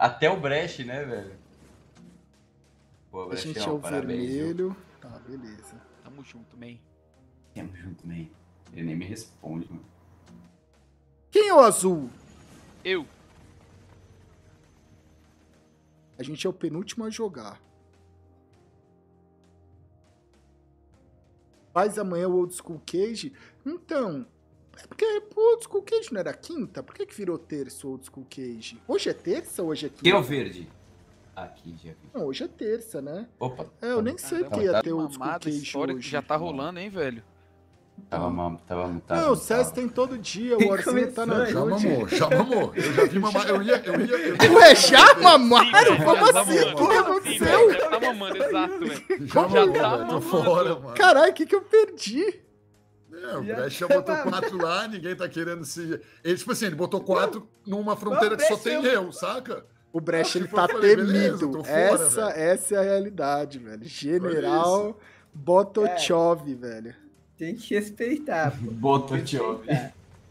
Até o Brecht, né, velho? Pô, A Brecht, gente é o parabéns, viu? vermelho. Tá, beleza. Tamo junto, man. Tamo junto, man. Ele nem me responde, mano. Quem é o azul? Eu. A gente é o penúltimo a jogar. Faz amanhã o Old School Cage? Então, é porque o Old School Cage não era quinta? Por que virou terça o Old School Cage? Hoje é terça ou hoje é quinta? Quem é o verde? Aqui, já vi. Não, hoje é terça, né? Opa. Eu nem sei Caramba, que ia tá ter o Old School Mamada Cage história que hoje. já tá rolando, hein, velho? Tava mutado. Não, o César tem todo dia, o Orzinho tá na Já Jude. mamou, já mamou. Eu já vi mamar. Eu ia. Ué, já mamaram? velho, Como já assim? tá O que mamando. aconteceu? Já tá mamando, exato, velho. Já Já mamou, tá velho. Tô mamando. fora, mano. Caralho, o que eu perdi? O Brecht já botou 4 lá, ninguém tá querendo se. Ele, tipo assim, ele botou 4 numa fronteira que só tem eu, saca? O Brecht, ele Tipo, tá eu falei, beleza, temido. tô fora, Essa é a realidade, velho. General Botochov, velho. Tem que respeitar, pô. Botou Tem que respeitar.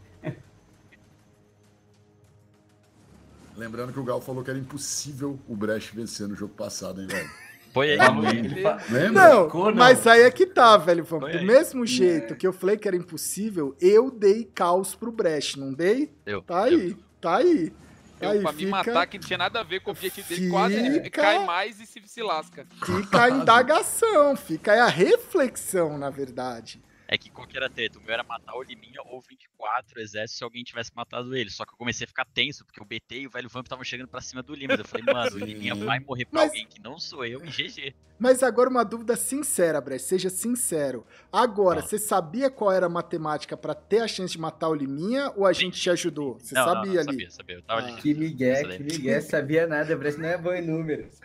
Lembrando que o Gal falou que era impossível o Brecht vencer no jogo passado, hein, velho? Foi aí. Lembra? Não, Ficou, não. mas aí é que tá, velho. Fã. Foi Do aí. mesmo jeito que eu falei que era impossível, eu dei caos pro Brecht, não dei? Eu. Tá aí, tá aí. Tá aí, Pra me matar, que não tinha nada a ver com o objetivo dele, quase ele Fica- cai mais e se lasca. Fica a indagação, fica aí a reflexão, na verdade. É que qual que era a treta? O meu era matar o Liminha ou 24 exércitos se alguém tivesse matado ele. Só que eu comecei a ficar tenso, porque o BT e o velho Vamp estavam chegando pra cima do Lima. Eu falei, mano, o Liminha vai morrer pra Mas- alguém que não sou eu e GG. Mas agora uma dúvida sincera, Brecht, seja sincero. Agora, você sabia qual era a matemática pra ter a chance de matar o Liminha ou a gente te ajudou? Você sabia ali? Sabia. Eu tava Ah. ali. Que Miguel, sabia nada, o Brecht não é bom em números.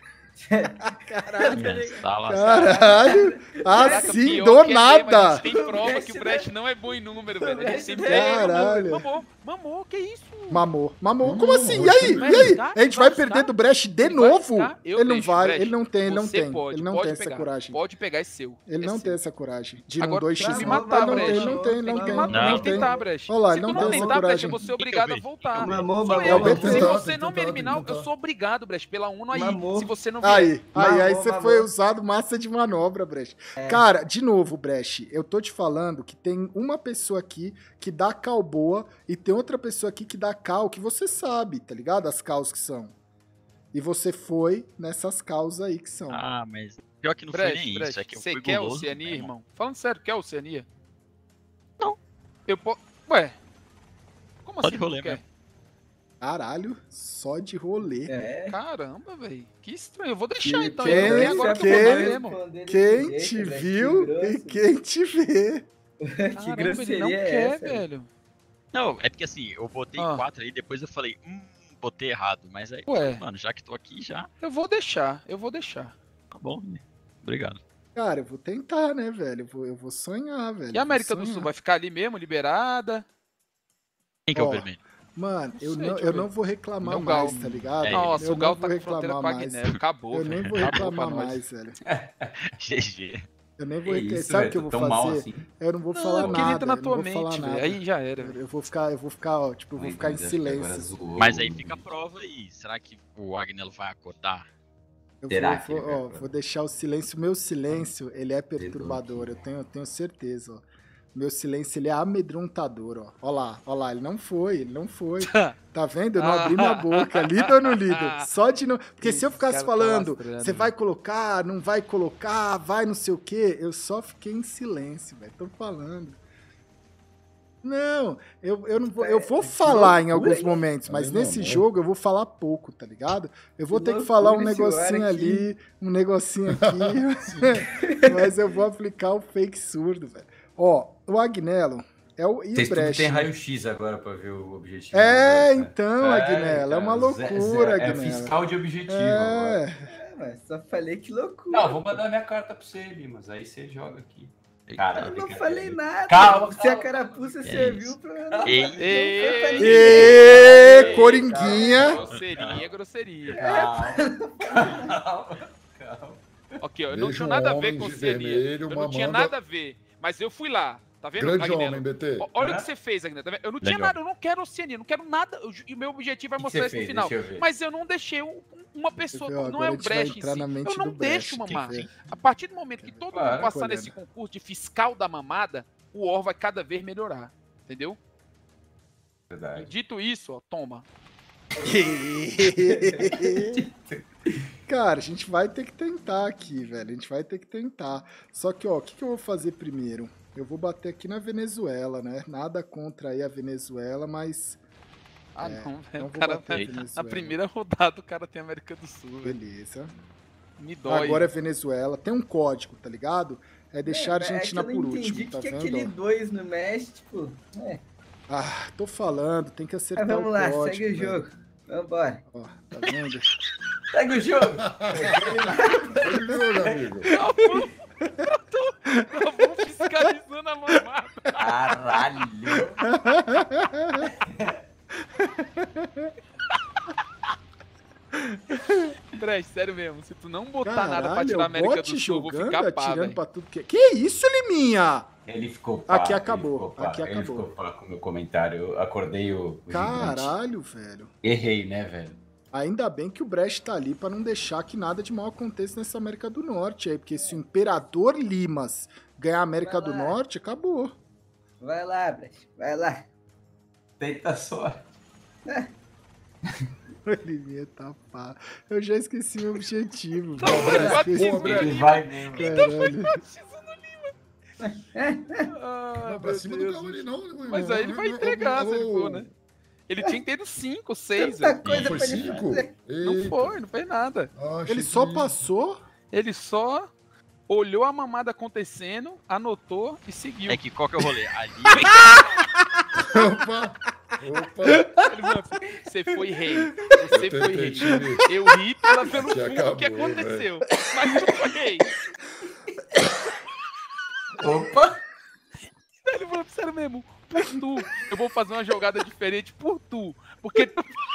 Tá lá, Caralho! Caraca, Assim, pior do que é mesmo, a nada! gente tem prova que o Brecht não é bom em número, velho. A gente sempre Caralho. Mamou, que isso? Mamou. Como assim? E aí? Vai E aí? arriscar? A gente vai Vai perder arriscar? do Brecht de Ele vai novo? arriscar? Eu Ele não deixo, vai, Brecht. ele não tem, ele não Você tem. pode, Ele não pode tem essa pegar. coragem. Pode pegar, é seu. Ele É não seu. tem essa coragem. De não Agora, 2x1. pra me matar, Ele não tem, Brecht. ele não tem, ele não Tem que tem. matar, Não tem que tem. tentar, Brecht. Olha lá, Se ele tu não não tem essa tentar, Brecht, coragem. eu vou ser obrigado a voltar. Mamou, Sou mamou, eu. mamou. Se Tem que você tentar, não me tem que eliminar, tentar. eu sou obrigado, Brecht, pela Uno aí. Mamou. Se você não vier. Aí Mamou, você mamou. foi usado massa de manobra, Brecht. Cara, de novo, Brecht, eu tô te falando que tem uma pessoa aqui que dá cal boa e tem outra pessoa aqui que dá cal que você sabe, tá ligado? As caus que são. E você foi nessas caus aí que são. Ah, mas pior que não foi nem Brecht, isso. É que eu você fui quer guloso, Oceania, né, irmão? Falando sério, quer Oceania? Não. Eu posso... Ué. Como Só assim de rolê não quer? mesmo. Caralho, só de rolê. É. Caramba, velho. Que estranho. Eu vou deixar Que- então. quem- Eu tenho agora que eu vou quem- dar mesmo. Quem te viu e quem te vê. Que Caramba, ele grosseria não é quer, essa? velho. Não, é porque assim, eu botei Ah. 4 aí, depois eu falei, botei errado. Mas aí, Ué. mano, já que tô aqui já, Eu vou deixar. tá bom, né? Obrigado. Cara, eu vou tentar, né, velho? Eu vou sonhar, velho. E a América Vou do Sul sonhar. vai ficar ali mesmo, liberada? Quem que é o Ó, vermelho? Mano, eu Sei, não, deixa eu eu ver. não vou reclamar Não, Gal. mais, tá ligado? É, Nossa, eu o Gal não tá vou com fronteira com a reclamar Guiné. mais. Acabou, Eu nem velho. vou Acabou reclamar pra nós. mais, velho. GG. Eu nem vou Que reclamar. isso, Sabe o velho, que eu tô vou tão mal fazer? assim. Eu não vou Não, falar é porque nada. ele entra na eu não tua vou falar mente, nada. velho. Aí já era. Eu vou ficar, ó, tipo, eu vou Ai, ficar em mas acho que agora silêncio. zoou. Mas aí fica a prova aí. Será que o Agnello vai acordar? Eu Será vou, que ele vai ó, pra- vou deixar o silêncio. Meu silêncio, ele é perturbador. Eu tenho certeza, ó. Meu silêncio, ele é amedrontador, ó. Ó lá, ele não foi. Tá vendo? Eu não abri minha boca. Lido ou não lido? Só de não... Porque se eu ficasse Esse cara tá falando, lastrando, você velho. vai colocar, não vai colocar, vai não sei o quê, eu só fiquei em silêncio, velho. Tô falando. Não, eu não vou. Eu vou falar em alguns momentos, mas Não, nesse não. jogo eu vou falar pouco, tá ligado? Eu vou Que ter que loucura falar um esse negocinho ar aqui. ali, um negocinho aqui, mas eu vou aplicar o fake surdo, velho. Ó, o Agnello é o e Vocês o tudo Brecht. tem né? raio-x agora pra ver o objetivo. É, né? então, Agnello, é uma loucura, É Agnello. fiscal de objetivo agora. É, Mas só falei que loucura. Não, vou mandar minha carta pra você, Limas. Aí você joga aqui. Cara, Eu não brincadeira. falei nada. Calma, Se a calma. carapuça serviu pra... Ei. Não foi pra ninguém. e Coringuinha. Grosseria. Calma. Ok, ó, eu não Vejo tinha nada a ver homens com de Oceania. vermelho Eu não tinha mamando- nada a ver. Mas eu fui lá. Tá vendo, Grande Agnello? homem, BT. Olha o que você fez, Agnello. Tá vendo? Eu não tinha Legal. nada, eu não quero Oceania, não quero nada. E o meu objetivo é mostrar isso no final. Mas eu não deixei uma pessoa, Quer ver, ó, não é agora o a gente vai Brecht em entrar si. na mente Eu não do Brecht, deixo mamar. quer ver? A partir do momento que todo mundo Claro, passar olhando. nesse concurso de fiscal da mamada, o Or vai cada vez melhorar. Entendeu? Verdade. Dito isso, ó, toma. Cara, a gente vai ter que tentar aqui, velho. A gente vai ter que tentar. Só que, ó, o que eu vou fazer primeiro? Eu vou bater aqui na Venezuela, né? Nada contra aí a Venezuela, mas... Ah, não, velho. Então O vou cara, bater Eita. na na Venezuela. primeira rodada o cara tem América do Sul, velho. Beleza. Me dói. Agora é Venezuela. Tem um código, tá ligado? É deixar a Argentina é que eu por não entendi último, tá que vendo? aquele ó? 2 no México. Ah, tô falando, tem que acertar Mas vamos o lá, código. segue o velho. jogo. Vambora. Ó, tá vendo? Segue o jogo. Ele viu, amigo. Eu vou fiscalizando a mamada. Caralho! Brecht, sério mesmo, se tu não botar Caralho, nada pra tirar a América bote do Sul, eu vou jogando, ficar pá, atirando velho. pra tudo que... Que isso, Liminha? Ele ficou pá. Aqui ele acabou, ficou pá, aqui Ele acabou. ficou pá com o meu comentário. Eu acordei o gigante. Caralho, velho. Errei, né, velho? Ainda bem que o Brecht tá ali pra não deixar que nada de mal aconteça nessa América do Norte aí, porque se o Imperador Limas ganhar a América Vai do lá. Norte, acabou. Vai lá, Brecht. Vai lá. Tenta só. O Liminha tá pá. Eu já esqueci meu objetivo. Não, velho. mas Eu bate esqueci. no Brecht. Ele vai mesmo. Caralho. Ah, Não, pra meu cima Deus. do carro ali, não. Mas aí ele vai entregar se ele for, né? Ele tinha que ter 5, 6, Tanta velho. coisa Foi pra ele 5? fazer. Não foi, não fez nada. Ele só passou? Ele só olhou a mamada acontecendo, anotou e seguiu. É que qual que é o rolê? Ali, Opa! Ele falou assim, você foi rei. Você foi rei. Eu ri pelo Já fundo acabou, que aconteceu. Mas tu foi rei. Opa! Ele falou, sério mesmo, por tu. Eu vou fazer uma jogada diferente por tu. Porque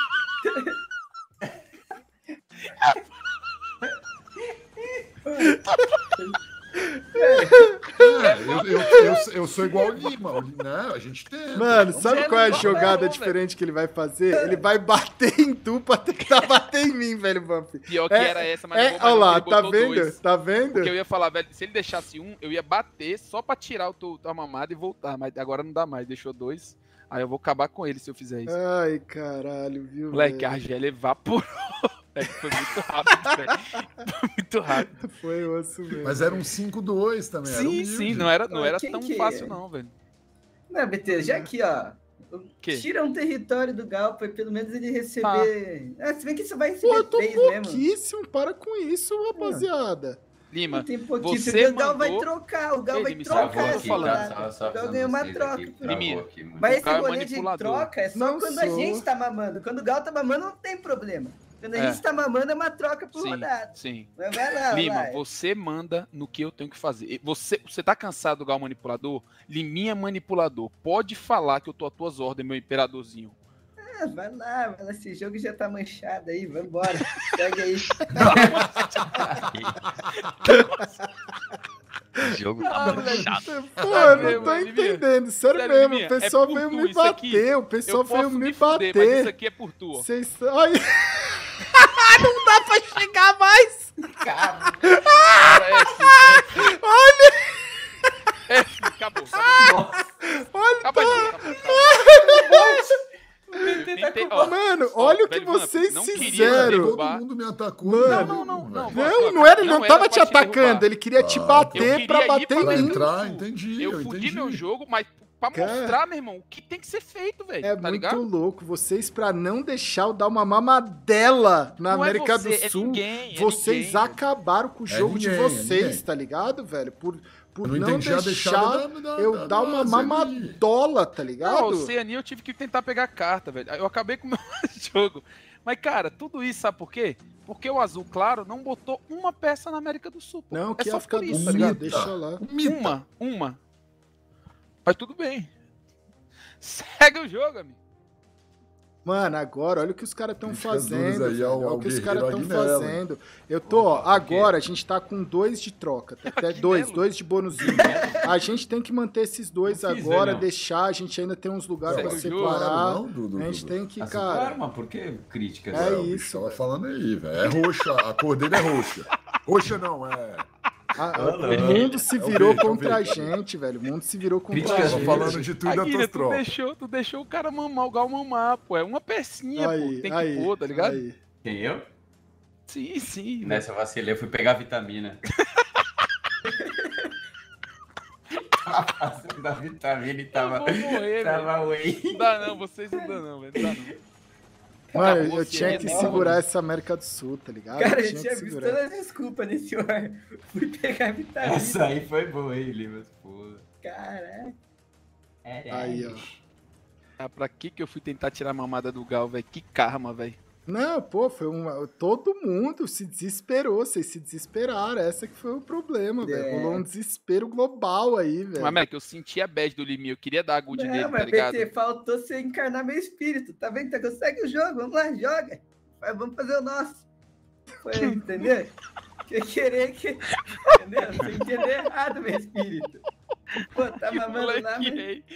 Eu sou igual o Lima. Não, a gente tem. Mano, sabe Você qual é a não jogada velho. diferente que ele vai fazer? Ele vai bater em tu pra tentar bater em mim, velho, Bump. pior que era essa, mas Olha lá, ele tá botou vendo? 2. Tá vendo? Porque eu ia falar, velho, se ele deixasse 1, eu ia bater só pra tirar tua mamada e voltar. Mas agora não dá mais, deixou 2. Aí eu vou acabar com ele se eu fizer isso. Ai, caralho, viu, Moleque, a velho? Argélia evaporou. Velho, foi muito rápido, velho. Foi muito rápido. Foi osso mesmo. Mas era um 5-2 também. era Sim, humilde. sim, não era Quem tão que é? fácil não, velho. Não, BT, já aqui, ó. Que? Tira um território do Gal pra pelo menos ele receber. Se bem que isso vai receber Pô, eu tô 3 mesmo. pouquíssimo, para com isso, rapaziada. Lima, Não tem pouquinho. você Porque o Gal vai mandou- trocar. O Gal Ei, vai Lima, trocar travou essa aqui, tá? rodada. Só O Gal avisando ganhou uma vocês troca. aqui, filho. travou Liminha. aqui, mano. Mas O esse Gal é rolê de manipulador. troca é só Não quando a sou. gente tá mamando. Quando o Gal tá mamando, não tem problema. Quando a É. gente tá mamando, é uma troca por sim, rodada. sim. Mas vai lá, Lima, vai. você manda no que eu tenho que fazer. Você tá cansado do Gal manipulador? Liminha manipulador. Pode falar que eu tô às tuas ordens, meu imperadorzinho. Vai lá, esse jogo já tá manchado aí, vambora. Segue aí. o jogo tá manchado. Pô, eu mesmo, não tô Liminha. entendendo. Sério Sério, mesmo, Liminha, o pessoal é por veio tu me isso aqui. bater. O pessoal Eu veio posso me fuder, mas isso bater. aqui é por tu, ó. Vocês. Ai. Não dá pra chegar mais! Cara, Olha! Acabou. Olha, Acabou. Mano, olha o que vocês fizeram. Todo mundo me atacou. Mano, não. Não era, ele não tava era te pra te atacando, derrubar. ele queria te Eu bater queria pra ir bater pra em Pra mim. entrar, entendi. Eu fudi entendi. meu jogo, mas pra Cara. mostrar, meu irmão, o que tem que ser feito, velho. É tá muito ligado? louco, vocês pra não deixar eu dar uma mamadela na Não é América você, do é Sul, ninguém, é vocês ninguém, acabaram com o É jogo de ninguém, é vocês, ninguém. tá ligado, velho? Por Eu não não entendi a deixar deixada da eu dar uma Oceania. mamadola, tá Não, ligado? Oceania eu tive que tentar pegar a carta, velho. Eu acabei com o meu jogo. Mas, cara, tudo isso, sabe por quê? Porque o Azul Claro não botou uma peça na América do Sul. Pô. Não, que é só ia ficar por isso, do tá ligado? deixa lá. Mita. Uma. Mas tudo bem. Segue o jogo, amigo. Mano, agora, olha o que os caras estão Críticas duras fazendo. aí velho, ao olha o que os caras guerreiro estão Agnello, fazendo. Eu tô, ó, Opa, por quê? agora a gente tá com 2 de troca. Até dois de bônusinho. A gente tem que manter esses 2 Não fiz, agora, não. deixar. A gente ainda tem uns lugares pra Segue o separar. Claro, não, Dudu, A gente Dudu. tem que, Assim, cara. claro, mas por que críticas? É O bicho isso, tava velho. falando aí, velho. É roxa, a cor dele é roxa. Roxa não, é... O mundo se virou verde, é o contra a verde. gente, velho. O mundo se virou contra Críticas a Tava gente. falando de tudo e da Aguilha, tua tropa. tu deixou o cara mamar, o Gal mamar, pô. É uma pecinha, pô. Aí, Tem aí, que pôr, tá ligado? aí. Quem, eu? Sim, sim. Nessa eu vacilei, eu fui pegar vitamina. Tava passando da vitamina e tava... Eu vou morrer, Tava whey. Não dá não, vocês não dá não, velho. Não dá não. Mano, Acabou eu se tinha é, que não, segurar essa América do Sul, tá ligado? Cara, eu tinha tinha que visto segurar. todas as desculpas nesse ar. Fui pegar vitamina. Essa aí foi boa, hein, Limas? Pô. Caraca. Aí, ó. Ah, pra que eu fui tentar tirar a mamada do Gal, velho? Que karma, velho. Não, pô, foi uma. Todo mundo se desesperou, vocês se desesperaram. Essa que foi o problema, velho. É. Rolou um desespero global aí, velho. Mas, moleque, eu senti a bad do Liminho. Eu queria dar a good nele, Não, tá mas ligado? PT, faltou você encarnar meu espírito. Tá vendo? Tá, consegue o jogo, vamos lá, joga. Vamos fazer o nosso. Foi, entendeu? Que querer que. Entendeu? Você entendeu errado meu espírito. Pô, tá Que mamando lá, moleque mas... rei.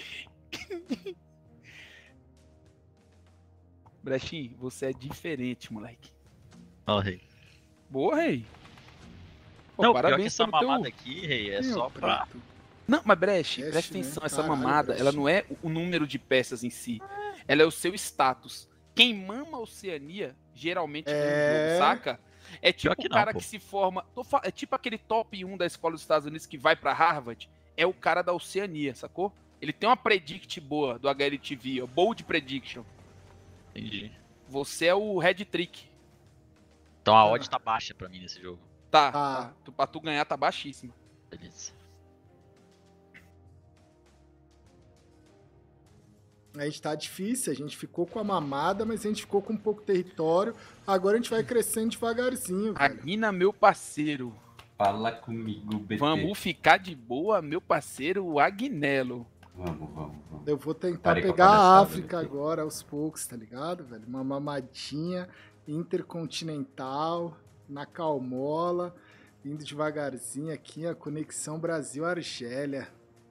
Brechinho, você é diferente, moleque. Ó, rei. Boa, rei. Pô, Não, pior que parabéns essa pelo teu... mamada aqui, rei, é Quem só o pra... preto? Não, mas Breche, Breche, presta né? atenção, essa Caralho, mamada, Breche. ela não é o número de peças em si. Ela é o seu status. Quem mama a Oceania, geralmente ganha o jogo, saca? É tipo que o não, cara pô. que se forma... É tipo aquele top 1 da escola dos Estados Unidos que vai pra Harvard. É o cara da Oceania, sacou? Ele tem uma predict boa do HLTV, ó, Bold Prediction. Entendi. Você é o Red Trick. Então a odd tá baixa pra mim nesse jogo. Tá. Pra tu ganhar tá baixíssima. Beleza. A gente tá difícil, a gente ficou com a mamada, mas a gente ficou com pouco território. Agora a gente vai crescendo devagarzinho, velho. Aguina, meu parceiro. Fala comigo, BT. Vamos ficar de boa, meu parceiro Agnello. Vamos. Eu vou tentar Parei com a pegar a palhaçada, África BT. agora aos poucos, tá ligado, velho? Uma mamadinha intercontinental, na calmola, indo devagarzinho aqui, a conexão Brasil-Argélia.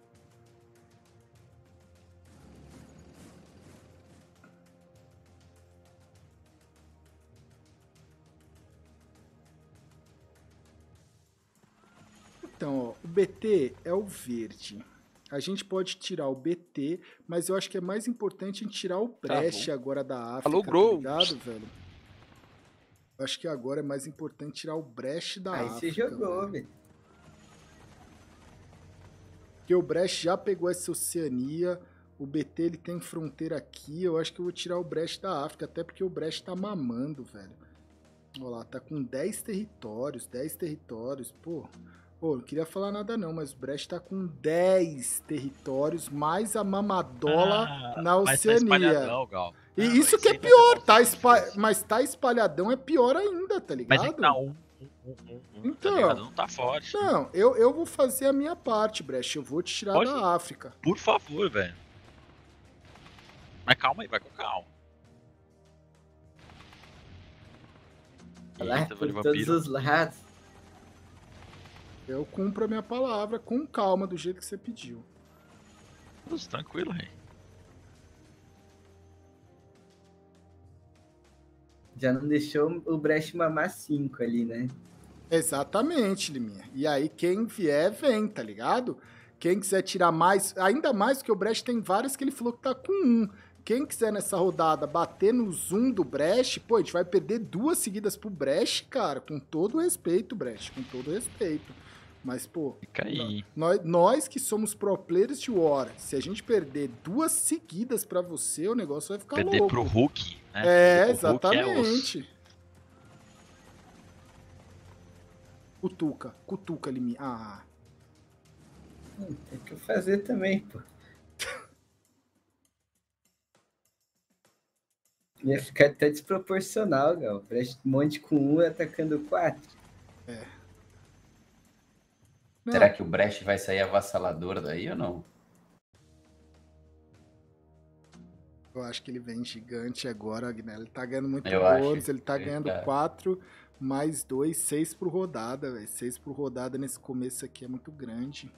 Então, ó, o BT é o verde. A gente pode tirar o BT, mas eu acho que é mais importante a gente tirar o Brecht agora da África, Falou, tá Grow. ligado, velho? Eu acho que agora é mais importante tirar o Brecht da Aí África. você jogou, velho. velho. Porque o Brecht já pegou essa Oceania, o BT ele tem fronteira aqui, eu acho que eu vou tirar o Brecht da África, até porque o Brecht tá mamando, velho. Olha lá, tá com 10 territórios, pô... Pô, não queria falar nada não, mas o Brecht tá com 10 territórios, mais a mamadola na Mas tá Oceania. espalhadão, Gal. E Não, isso que é aí vai pior, ser tá bom. mas tá espalhadão é pior ainda, tá ligado? Mas é que tá um. Então. Tá ligado? Não tá forte. Não, eu vou fazer a minha parte, Brecht, eu vou te tirar Pode. da África. Por favor, velho. Mas calma aí, vai com calma. Lá Eita, por velho, todos vampiro. os lados. Eu cumpro a minha palavra com calma, do jeito que você pediu. Nossa, tranquilo, rei. Já não deixou o Brecht mamar 5 ali, né? Exatamente, Liminha. E aí, quem vier, vem, tá ligado? Quem quiser tirar mais, ainda mais porque o Brecht tem várias que ele falou que tá com 1. Quem quiser nessa rodada bater no zoom do Brecht, pô, a gente vai perder 2 seguidas pro Brecht, cara. Com todo o respeito, Brecht, com todo o respeito. Mas, pô, Fica aí. nós que somos pro players de War, se a gente perder 2 seguidas pra você, o negócio vai ficar Perder louco. pro Hulk, né? É, Perder pro Hulk é osso. exatamente. Cutuca, Liminha. Ah, Tem que fazer também, pô. Ia ficar até desproporcional, Gal. Brecht um monte com 1 atacando 4. não. Será que o Brecht vai sair avassalador daí ou não? Eu acho que ele vem gigante agora, Agnello. Ele tá ganhando muito Eu bônus, acho. ele tá ganhando Cara. 4 mais 2, 6 por rodada, velho. 6 por rodada nesse começo aqui é muito grande.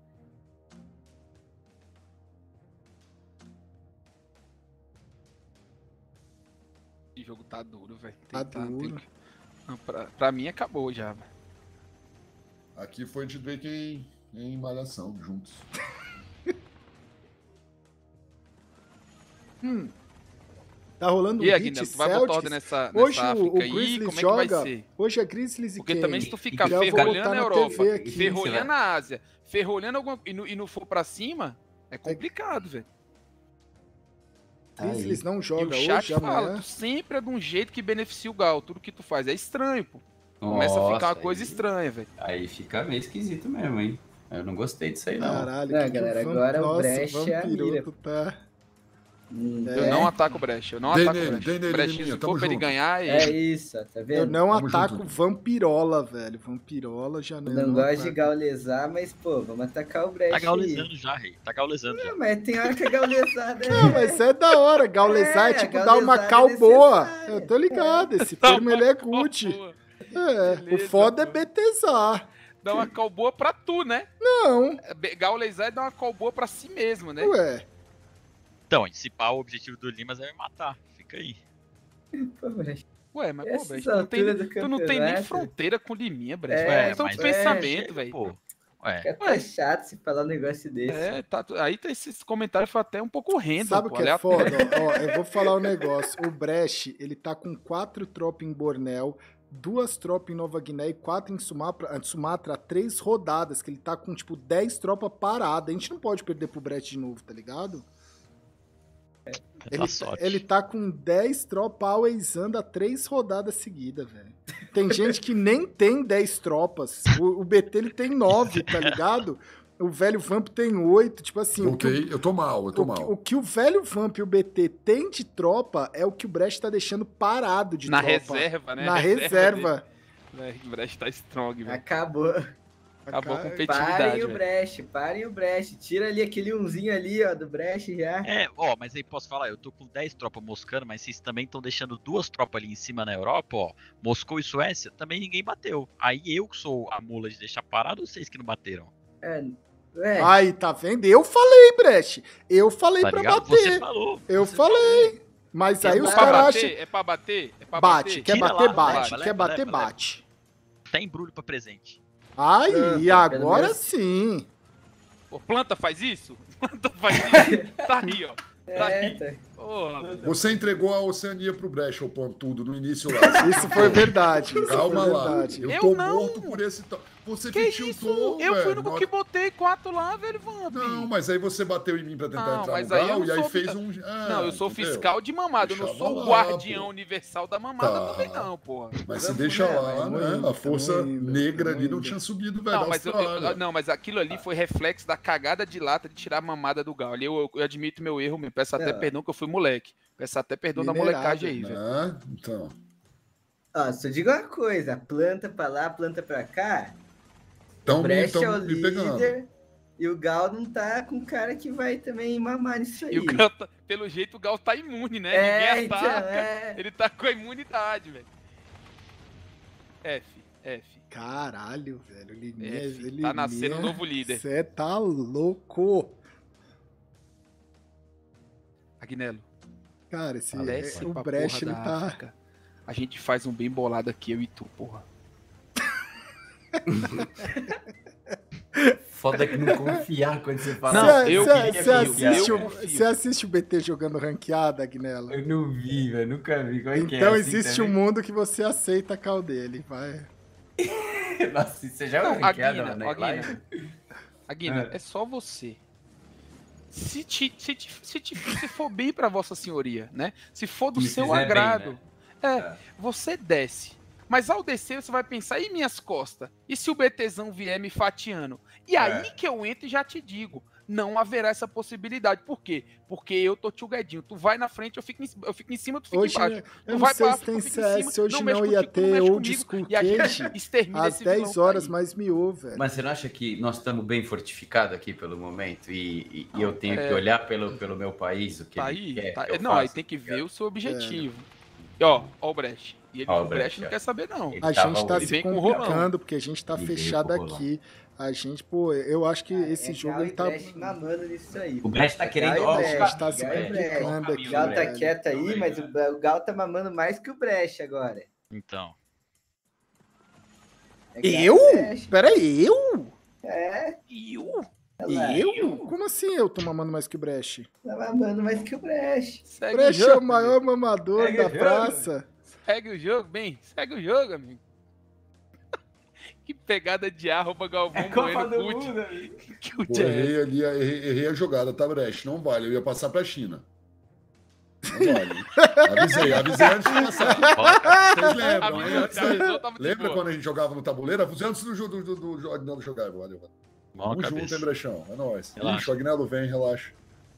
Esse jogo tá duro, velho. Tá duro. Não, pra mim acabou já, velho. Aqui foi de Drake em Malhação, juntos. Tá rolando E um aí, hit Aguinaldo, tu vai botar ordem Celtics. nessa Hoje África o aí? Grizzlies Como é que vai joga. ser? Hoje é Grizzlies e Porque quem? também se tu ficar Já vou ferrolhando botar a na Europa TV aqui. e ferrolhando a Ásia, ferrolhando alguma e não for pra cima, é complicado, velho. Tá aí. Grizzlies não E o joga chat hoje, fala, amanhã. tu sempre é de um jeito que beneficia o Gal. Tudo que tu faz é estranho, pô. Começa a ficar uma Nossa, coisa aí- estranha, velho. Aí fica meio esquisito mesmo, hein? Eu não gostei disso aí, não. Caralho, Não, que galera, o agora o nossa, Brecht é a vampiroto mira. tá... Eu não ataco o Brecht, eu não Dei ataco o nele, Brecht. dei nele, O Brecht, Liminha, se tamo for pra ele junto. ganhar, É ele... isso, ó, tá Eu vendo? não Tamo ataco junto. Vampirola, velho. Vampirola já Eu não. não gosto de ataco. gaulesar, mas, pô, vamos atacar o Brecht Tá aí. gaulezando já, rei. Tá gaulezando já. Não, mas tem hora que a gaulesada Não, mas isso é da hora. Gaulesar é É, tipo a dar uma gaulesada cal é boa. necessária. Eu tô ligado. Esse Dá termo uma ele é cal good. boa. É, o Beleza, foda é pô. BTzar. Dá uma call boa pra tu, né? Não, Gaulezar é dar uma call boa pra si mesmo, né? ué. Então, se pá, o objetivo do Limas é me matar. Fica aí. Pô, Brecht. Ué, mas pô, Essas Brecht, tu não tem, alturas do tu não tem nem campeonato. fronteira com Liminha, Brecht. É, É, mas outro pensamento, velho. Pô, ué. Fica até chato se falar um negócio desse. É, tá, aí tá esses comentários foi até um pouco random, Sabe o pô, que é aleatório. foda? Ó, eu vou falar um negócio. O Brecht, ele tá com 4 tropas em Bornéu, 2 tropas em Nova Guiné e 4 em Sumatra, 3 rodadas, que ele tá com, tipo, 10 tropas paradas. A gente não pode perder pro Brecht de novo, tá ligado? Ele tá com 10 tropas alwaysando a 3 rodadas seguidas, velho. Tem gente que nem tem 10 tropas. O BT, ele tem 9, tá ligado? O velho Vamp tem 8. Tipo assim, o que o- Voltei, eu tô mal, eu tô mal. o que o velho Vamp e o BT tem de tropa é o que o Brecht tá deixando parado de Na tropa. reserva, né? Na reserva. dele. O Brecht tá strong, velho. Acabou. Acabou a Cara, competitividade, Parem o velho. Brecht, parem o Brecht. Tira ali aquele unzinho ali, ó, do Brecht já. É, ó, mas aí posso falar, eu tô com 10 tropas moscando, mas vocês também estão deixando 2 tropas ali em cima na Europa, ó. Moscou e Suécia, também ninguém bateu. Aí eu que sou a mula de deixar parado, ou vocês que não bateram? É. Aí, tá vendo? Eu falei, Brecht. Eu falei Tá pra ligado? bater. Você falou. Eu você falei. Mas aí É os pra caras bater? acham... É pra bater? É pra Bate. bater? Quer Tira bater, lá, bate. leva, Quer leva, bater, leva, leva. bate. Tá embrulho pra presente. Aí, Pronto, pelo agora menos- sim. Pô, planta faz isso? Planta faz isso? Tá aí, ó. Tá aí. tá. Porra, Você entregou a Oceania pro Brecht, ô Pontudo, no início lá. Isso foi verdade. Isso Calma foi lá. verdade. Eu Eu tô não. morto por esse tal. Você que me isso? tiltou, Eu fui velho. no que botei 4 lá, velho, Vamp. Não, mas aí você bateu em mim pra tentar Não, entrar mas no aí eu Gal não e aí sou fez fiscal. um... Não, eu sou entendeu? fiscal de mamada, eu não Deixava sou o lá, guardião pô. universal da mamada Tá. também não, porra. Mas se Vamos deixa nela, lá, vamos né? indo, A força tamo indo, negra tamo ali não indo. tinha subido, velho, Não, da mas, Austrália. não, mas aquilo ali foi reflexo da cagada de lata de tirar a mamada do Gal. Ali eu admito meu erro, me peço até Não. perdão que eu fui moleque. Peço até perdão da Minerado, molecagem aí, velho. Né? Então, Ó, só digo uma coisa, planta pra lá, planta pra cá. então O Brecht é o me pegando. líder e o Gal não tá com cara que vai também mamar nisso aí. E o Gal, pelo jeito, o Gal tá imune, né? É, Ninguém então, ataca. é. Ele tá com a imunidade, velho. F. Caralho, velho. Liminha, F. Tá nascendo um novo líder. Você tá louco. Agnello, Cara, esse, desce o pra Brecht, porra ele da tá... África. A gente faz um bem bolado aqui, eu e tu, porra. Foda que não confiar quando você fala. Não, Cê- eu cê- queria cê confio, assiste eu o- confio. Você assiste o BT jogando ranqueada, Agnello? Eu não vi, velho. Nunca vi. Como é que é? Então assim existe um também? mundo que você aceita a cal dele, vai. Nossa, você já Não, viu ranqueada Aguina, na live? Aguina. Aguina, É. é só você. Se for bem pra Vossa Senhoria, né? Se for do Me seu fizer bem, agrado, né? é, você desce. Mas ao descer, você vai pensar, e minhas costas? E se o BTzão vier me fatiando? E aí que eu entro e já te digo, não haverá essa possibilidade. Por quê? Porque eu tô tchugadinho. Tu vai na frente, eu fico em cima, tu fica Hoje, embaixo. eu não vai sei pra se tem África, eu fico em CS, cima, hoje não não mexe ia contigo, tu não ter mexe Old comigo, School e a gente Cage extermina às esse 10 vilão horas aí. mais miou, velho. Mas você não acha que nós estamos bem fortificados aqui pelo momento e eu tenho que olhar pelo meu país, o que Tá ele aí, quer tá- que eu não, aí faça? tem que ver o seu objetivo. E ó o Brecht. E ele, Ó, o Brecht não ó. quer saber, não. Ele A tava- gente tá ele se vem com o complicando, rolão. porque a gente tá Ele veio fechado com o rolão. aqui. A gente, pô, eu acho que esse jogo Gal ele e tá. Brecht mamando nisso aí. O Brecht tá querendo... Gal e ó, A Brecht, gente tá se Gal e Brecht. complicando O aqui. Gal tá velho. quieto aí, mas o Gal tá mamando mais que o Brecht agora. Então. É Gal e Eu? Brecht. Peraí, eu? É, E olha lá. Eu? Como assim eu tô mamando mais que o Brecht? Tá mamando mais que o Brecht. segue O o Brecht é o jogo. maior mamador Segue da o jogo. praça. Segue o jogo, bem. Segue o jogo, amigo. Que pegada de arroba Galvão Bueno Cult. amigo. Que Pô, Cult é essa? errei ali, errei a jogada, tá, Brecht? Não vale, eu ia passar pra China. Não vale. Avisei antes de passar. Vocês lembram, hein? Antes da- Avisou, tava de Lembra boa. quando a gente jogava no tabuleiro? Avisei antes do Agnello jogar. Valeu. Mão na Vamos junto, cabeça. hein, Brechão? É nóis. Relaxa. Ixi, o Agnello vem, relaxa.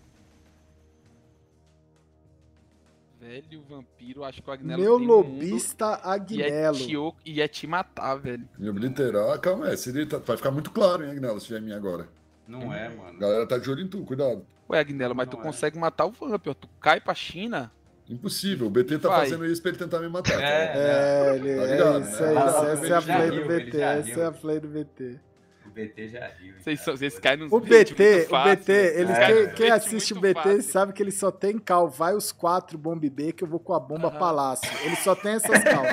Velho vampiro, acho que o Agnello Meu tem lobista mundo Agnello. ia te matar, velho. Me obliterar. Calma aí, vai ficar muito claro, hein, Agnello, se vier em mim agora. Não é, A mano. galera tá de olho em tu, cuidado. Ué, Agnello, mas tu Não é. consegue matar o Vamp, ó. Tu cai pra China. Impossível, o BT tá Vai. fazendo isso pra ele tentar me matar. cara. É, ele, Tá é ligado, isso né? aí. Ah, Essa é a ele já play riu, do ele BT. já Essa riu. é a play do BT. O BT já riu. Vocês caem nos O bait BT, muito fácil, o BT, né? ele, Vocês caem nos quem bait assiste o muito BT fácil. sabe que ele só tem cal. Vai os 4 bomb B que eu vou com a bomba palácio. Ele só tem essas cal.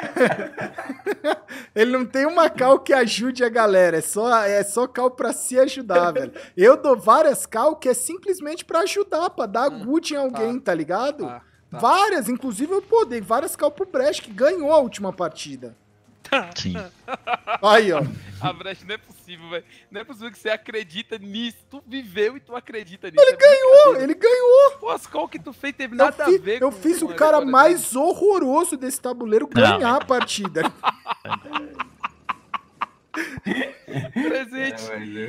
Ele não tem uma cal que ajude a galera. É só cal pra se ajudar, velho. Eu dou várias cal que é simplesmente pra ajudar, pra dar good em alguém, tá ligado? Tá. Várias, inclusive eu dei várias cal pro Brecht, que ganhou a última partida. Sim. Aí, ó. A Brecht não é possível, velho. Não é possível que você acredita nisso. Tu viveu e tu acredita nisso. Ele ganhou! Ele ganhou. Pô, as call que tu fez teve nada a ver Eu com fiz o a cara vitória mais horroroso desse tabuleiro ganhar a partida. dele. Presente.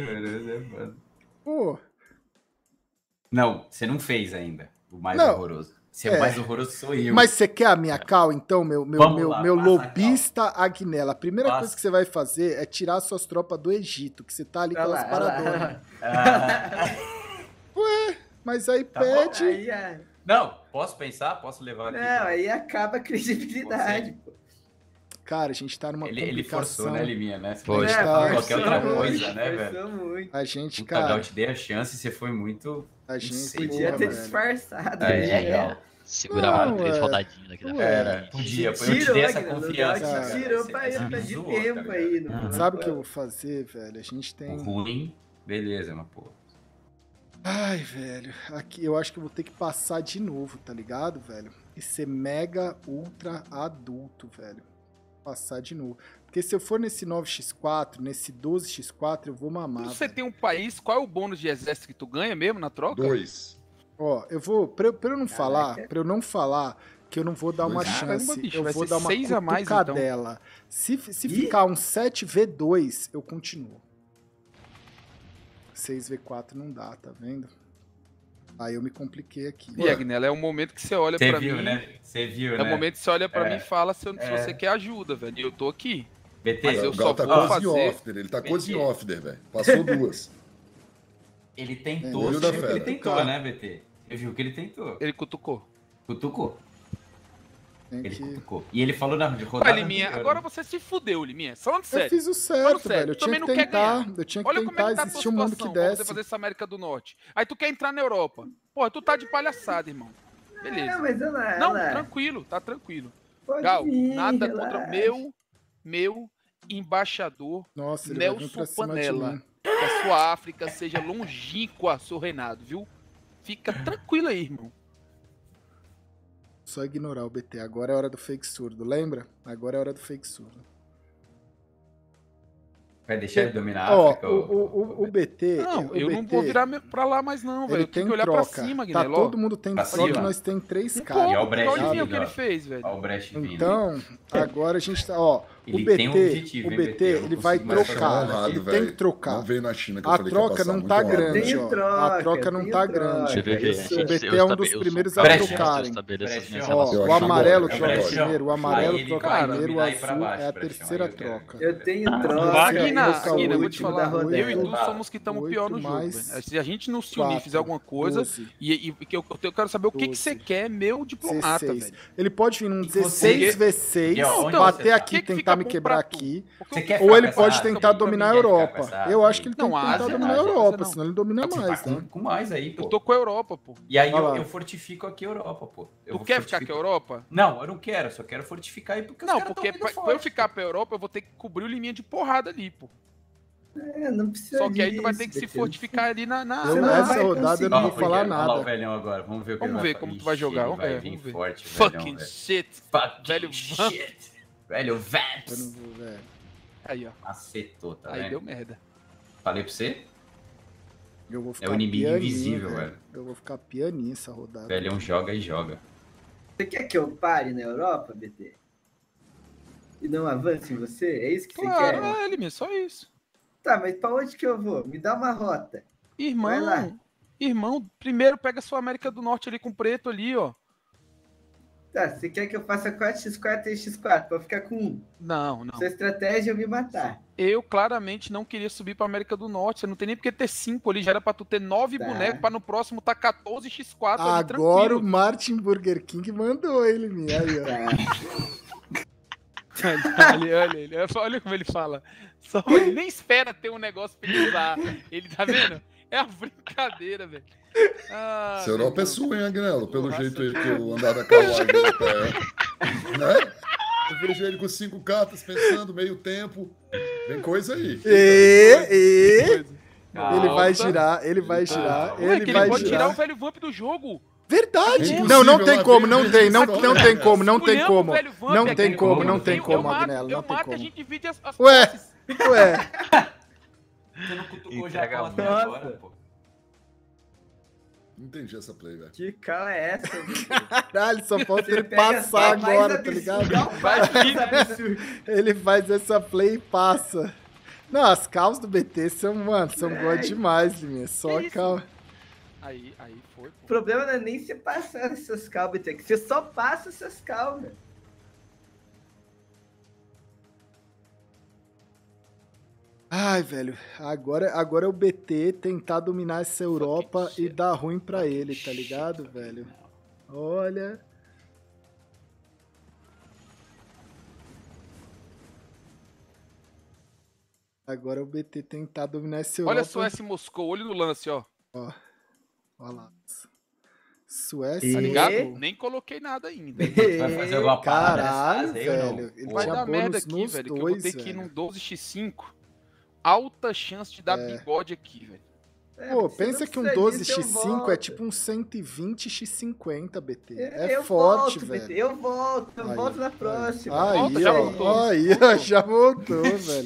Pô, Não, você não fez ainda o mais Não. horroroso. Se É. o mais horroroso sou eu. mas você quer a minha cal, então, meu Vamos lá, passa a lobista Agnella? A primeira Passa. coisa que você vai fazer é tirar suas tropas do Egito, que você tá ali com Olha elas lá, olha lá. paradonas. Ah, Mas aí Tá bom. pede. Aí, é- não, posso pensar? Posso levar aqui? não, aí acaba a credibilidade. Pô. Cara, a gente tá numa Ele complicação. forçou, né, Liminha, né? Você Foi. pode Tá. falar qualquer outra Forçou coisa, muito, né, velho? forçou muito. A gente, Puta, Gal, cara, te dei a chance e você foi muito... a gente... sei. Podia porra, ter velho. disfarçado. É, né? é. Segurava Não, 3 é. rodadinhas daqui da Ué. Era, podia. Eu te Tirou, dei essa Agnello, confiança. Gal cara. tirou Você pra me ir de zoou, tempo tá aí. ligado? Não. Sabe o que eu vou fazer, velho? A gente tem... Ruim, beleza, mas pô. Ai, velho, aqui eu acho que eu vou ter que passar de novo, tá ligado, velho? E ser mega ultra adulto, velho. Passar de novo. Porque se eu for nesse 9x4, nesse 12x4, eu vou mamar. Quando você velho. tem um país, qual é o bônus de exército que tu ganha mesmo na troca? 2. Ó, eu vou. Pra eu não falar, pra eu não falar que eu não vou dar uma Caramba, chance, bicho, eu vai vou ser dar uma 6 a mais, então. cutucadela. Se ficar um 7v2, eu continuo. 6v4 não dá, tá vendo? Aí eu me compliquei aqui. E, Agnello, é o momento que você olha Você pra viu, mim. né? Você viu, É né? o momento que você olha pra É. mim e fala se É. você quer ajuda, velho. E eu tô aqui. BT, Mas eu O só Gal tá vou quase fazer- off, ele tá BT. quase off, velho. Passou 2. ele tentou, Olho você da viu que ele fera. tentou, né, BT? Você viu que ele tentou. Ele cutucou. Cutucou. Tem Ele que... cutucou. E ele falou na Vai, rodada Liminha, anterior, agora né? você se fudeu, Liminha. Falando Eu sério. fiz o Falando certo, sério, velho. Eu tu tinha também que não quer tentar. ganhar. Eu tinha que Olha como é tentar. que tá a tua Existia um mundo que situação pra você desce. fazer essa América do Norte. Aí tu quer entrar na Europa. Pô, tu tá de palhaçada, irmão. Beleza. Não, mas olha lá, Não, olha lá. tranquilo, tá tranquilo. Pode Gal, vir, nada relaxa. contra meu embaixador Nossa, ele vai vir Nelson pra cima de Panela. mim. Que a sua África seja longínqua, seu reinado, viu? Fica tranquilo aí, irmão. Só ignorar o BT. Agora é hora do fake surdo, lembra? Agora é hora do fake surdo. Vai deixar ele dominar a Ó, África? o BT. Não, o eu não BT, vou virar pra lá mais não, velho. Ele Eu tenho tem que olhar troca. pra cima, Tá Guilherme. todo mundo tem Pra troca e cima. nós tem 3 Um caras. E ó o pouco, Brecht olha o vindo, que ele ó. fez, velho. Ó o Brecht vindo. Então, agora a gente tá. Ó, Ele BT, tem um objetivo, o hein, BT, eu não ele vai consigo mais trocar, falar. ele tem que trocar. Não veio na China que eu A falei que ia troca passar não muito tá honrado. grande, Tem ó. troca, A troca não tem tá troca. grande. Você vê que Isso. O BT é um dos primeiros a Brecha, trocarem. Brechão. Ó, o amarelo Chegou, troca chegou. primeiro, o amarelo Aí ele troca vai primeiro, o dominar e pra azul baixo, é a Brechão, terceira aí eu quero. troca. Eu tenho Ah, troca. Guina, eu sou o Guina, eu vou te último falar, da rodada. eu e tu Fala. somos que estamos 8 pior no jogo, mais velho. Se a gente não se unir e 4, fizer alguma coisa, 12, e que eu quero saber o que 12, você quer, meu diplomata, 16. velho. Ele pode vir num E você- 16 V6, Não, então, bater você tá? aqui, Que que tentar fica me bom quebrar pra tu? aqui. Porque Você eu- quer Ou ficar ele com pode essa tentar asa? dominar a Ninguém quer ficar Europa. com essa asa Eu acho aí. que ele Não, tem que a tentar asa dominar a não, Europa, asa não. senão ele domina Você mais, tá né? com mais aí, pô. Eu tô com a Europa, pô. E aí Olha lá. eu fortifico aqui a Europa, pô. Eu Tu vou quer ficar fortificar- com a Europa? Não, eu não quero, só quero fortificar aí porque os Não, caras porque tão pra vindo eu forte. ficar pra Europa, eu vou ter que cobrir o liminha de porrada ali, pô. Não precisa Só que aí tu vai disso, ter que se BT. fortificar ali na... Eu, não nessa vai rodada eu não Ó, vou porque- falar olha lá o nada. velhão agora. Vamos ver o que Vamos ele ver vai como fazer. tu vai jogar, Ele vamos vai ver, vir vamos ver. forte, Fucking velhão, velho. shit. Fucking Velho, shit. Velho, Eu não Vamps. vou, velho. Aí, ó. Acertou, tá Aí vendo? deu merda. Falei pra você? Eu vou É ficar o inimigo pianinho, invisível, velho. Eu vou ficar pianinho essa rodada. Velhão joga e joga. Você quer que eu pare na Europa, BT? E não avance em você? É isso que você Claro, quer? é ele mesmo, só isso. Tá, mas pra onde que eu vou? Me dá uma rota. Vai lá. Irmão, primeiro pega a sua América do Norte ali com o preto ali, ó. Tá, você quer que eu faça 4x4 e x4 pra ficar com 1? Não, não. Sua estratégia é me matar. Eu claramente não queria subir pra América do Norte. Você não tem nem porque ter 5 ali. Já era pra tu ter 9 Tá. bonecos, pra no próximo tá 14x4 ali, Agora tranquilo. o Martin Burger King mandou ele, minha. Aí, ó. Tá. Olha como ele fala. Só ele nem espera ter um negócio pra ele usar. Ele tá vendo? É a brincadeira, velho. Ah, Essa Europa é meu sua, hein, Agnello? Pelo Porra, jeito aí que eu andar da carruagem no pé. Né? Eu vejo ele com 5 cartas pensando, meio tempo. Vem coisa aí. Deus. Ele vai girar, ele vai girar, Moleque, Moleque, ele vai pode tirar o girar. velho Vamp do jogo. Verdade! É Não, não impossível, tem lá como, vem não o tem, não, Vinicius não tem Júnior. como, não tem Escolhemos como. o velho Vamp Não aqui, tem como, eu não tem mato- como, eu Agnello, não tem mato, a como. gente divide as Ué. posses. Ué, Você não cutucou Entrega já a até mão. agora, pô. Não entendi essa play, velho. Que cala é essa, BT? caralho, só falta Você ele pega passar só mais agora, tá absurdo, ligado? dá um passo mais absurdo. Ele faz essa play e passa. Não, as calls do BT são, mano, são boas demais, Liminha. Só Que isso? cal. Aí foi, pô. O problema não é nem você passar essas calmas, BT, é que você só passa essas calmas. Ai, velho, agora é o BT tentar dominar essa Europa e dar ruim pra ele, tá ligado, velho? Olha. Agora é o BT tentar dominar essa Europa. Olha só esse Moscou, olho no lance, ó. Olha lá. Suécia. Tá ligado? E- Nem coloquei nada ainda. Vai fazer alguma parada Caralho, nessa aí ou não? velho. Ele Vai tinha dar merda bônus aqui, nos velho, que eu vou dois, ter que ir velho. num 12x5. Alta chance de dar bigode aqui, velho. Pô, você pensa não que um precisa disso, eu 12x5 é volto. tipo um 120x50, BT. É Eu forte, volto, velho. BT, eu volto Aí, na próxima. Volta, Aí, já ó, voltou. aí, ó, já voltou, velho.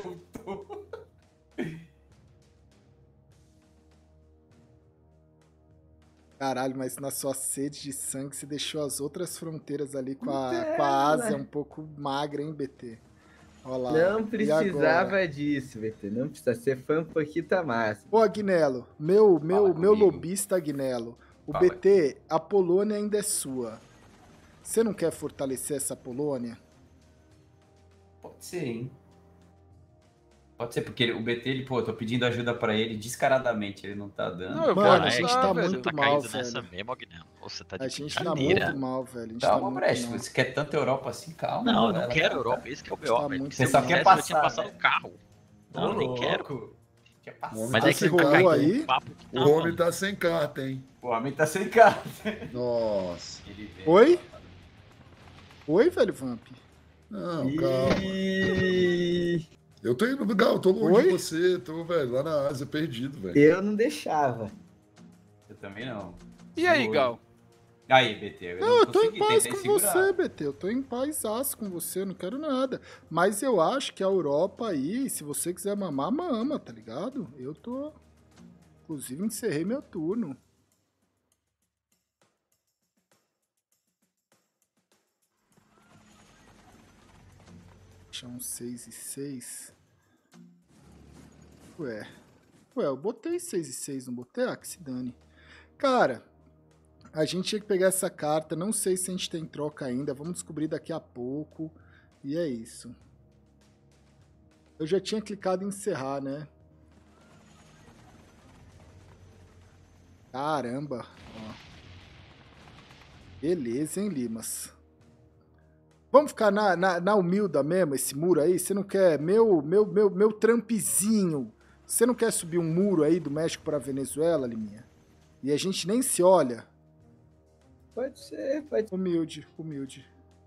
Caralho, mas na sua sede de sangue você deixou as outras fronteiras ali com a Ásia um pouco magra, hein, BT? Olha lá. Não E agora? precisava disso, BT. Não precisa ser fã um pouquinho tá massa. Ô, Agnello, meu comigo. lobista Agnello, o Fala. BT, a Polônia ainda é sua. Você não quer fortalecer essa Polônia? Pode ser, hein? Pode ser, porque o BT, ele, pô, eu tô pedindo ajuda pra ele descaradamente, ele não tá dando. Não, eu vou Mano, a ajudar, gente tá velho. muito Tá mal, caído nessa velho. mesmo, Agnello. Você tá de A gente tá brincadeira. muito mal, velho. A gente Calma, tá muito Brecht, mal. você quer tanta Europa assim? Calma. Não, eu ela não quero tá- Europa. Esse que é o Tá B.O., velho. muito Se eu Você só quisesse, quer eu tinha passar, passado velho. o carro. Não, Ô, nem quero. louco. Quer passar. O homem Mas tá é que sem você rolou cai carta, aí? com o papo que tá, O homem mano. tá sem carta, hein? O homem tá sem carta. Nossa. Ele vem. Oi? Oi, velho Vamp? Não, calma. E... Eu tô indo, Gal, tô longe Oi? de você. Tô, velho, lá na Ásia, perdido, velho. Eu não deixava. Eu também não. E aí, Segura. Gal? Aí, BT. Não, eu tô em consegui, paz tentei com segurar. você, BT. Eu tô em paz com você, eu não quero nada. Mas eu acho que a Europa aí, se você quiser mamar, mama, tá ligado? Eu tô... Inclusive, encerrei meu turno. deixar um 6 e 6. Ué, eu botei 6 e 6, não botei? Ah, que se dane. Cara, a gente tinha que pegar essa carta. Não sei se a gente tem troca ainda. Vamos descobrir daqui a pouco. E é isso. Eu já tinha clicado em encerrar, né? Caramba. Ó. Beleza, hein, Limas? Vamos ficar na humilda mesmo, esse muro aí? Você não quer meu trampzinho? Você não quer subir um muro aí do México para Venezuela, Liminha? E a gente nem se olha? Pode ser, pode ser. Humilde, humilde.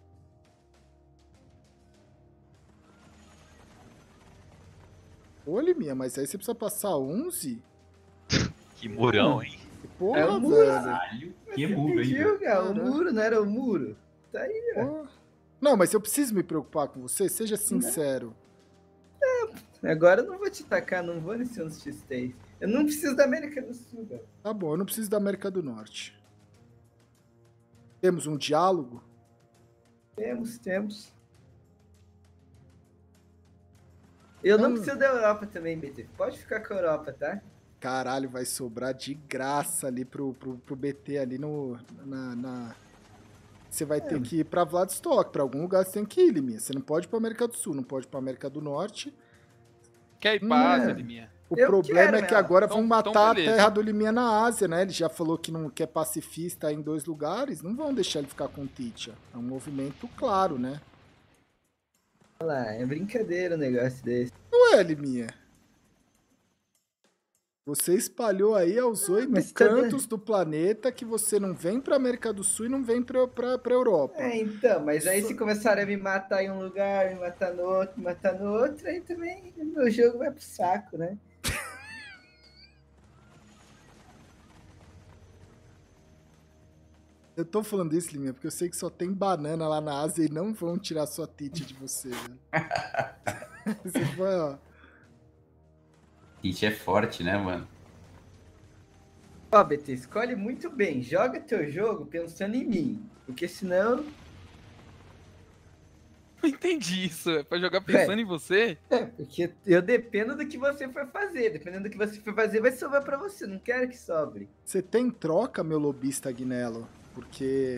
Ô, Liminha, mas aí você precisa passar 11? Que murão, hein? Porra, É o muro, velho. Caralho, que muro, hein? Pediu, cara, o Caralho. muro, não era o muro? Tá aí, ó. Porra. Não, mas eu preciso me preocupar com você, seja sincero. Agora eu não vou te tacar, não vou nesse 11x3. Eu não preciso da América do Sul, cara. Tá bom, eu não preciso da América do Norte. Temos um diálogo? Temos. Eu não Hum. preciso da Europa também, BT. Pode ficar com a Europa, tá? Caralho, vai sobrar de graça ali pro BT ali Você vai ter que ir pra Vladivostok, pra algum lugar você tem que ir, Liminha. Você não pode ir pra América do Sul, não pode ir pra América do Norte. Quer ir pra Ásia, É. Liminha? O Eu problema quero, é que meu. agora Então- vão então matar a beleza. terra do Liminha na Ásia, né? Ele já falou que não quer pacifista em 2 lugares. Não vão deixar ele ficar com Titia. É um movimento claro, né? Olha lá, é brincadeira um negócio desse. Ué, Liminha. Você espalhou aí aos 8 mas tá cantos do planeta que você não vem pra América do Sul e não vem pra Europa. É, então, mas aí se começarem a me matar em um lugar, me matar no outro, aí também meu jogo vai pro saco, né? Eu tô falando isso, Liminha, porque eu sei que só tem banana lá na Ásia e não vão tirar sua Titia de você, velho. Você foi, ó. It é forte, né, mano? Ó, BT, escolhe muito bem. Joga teu jogo pensando em mim. Porque senão. Não entendi isso. É pra jogar pensando em você? Porque eu dependo do que você for fazer. Dependendo do que você for fazer, vai sobrar pra você. Não quero que sobre. Você tem troca, meu lobista Agnello? Porque.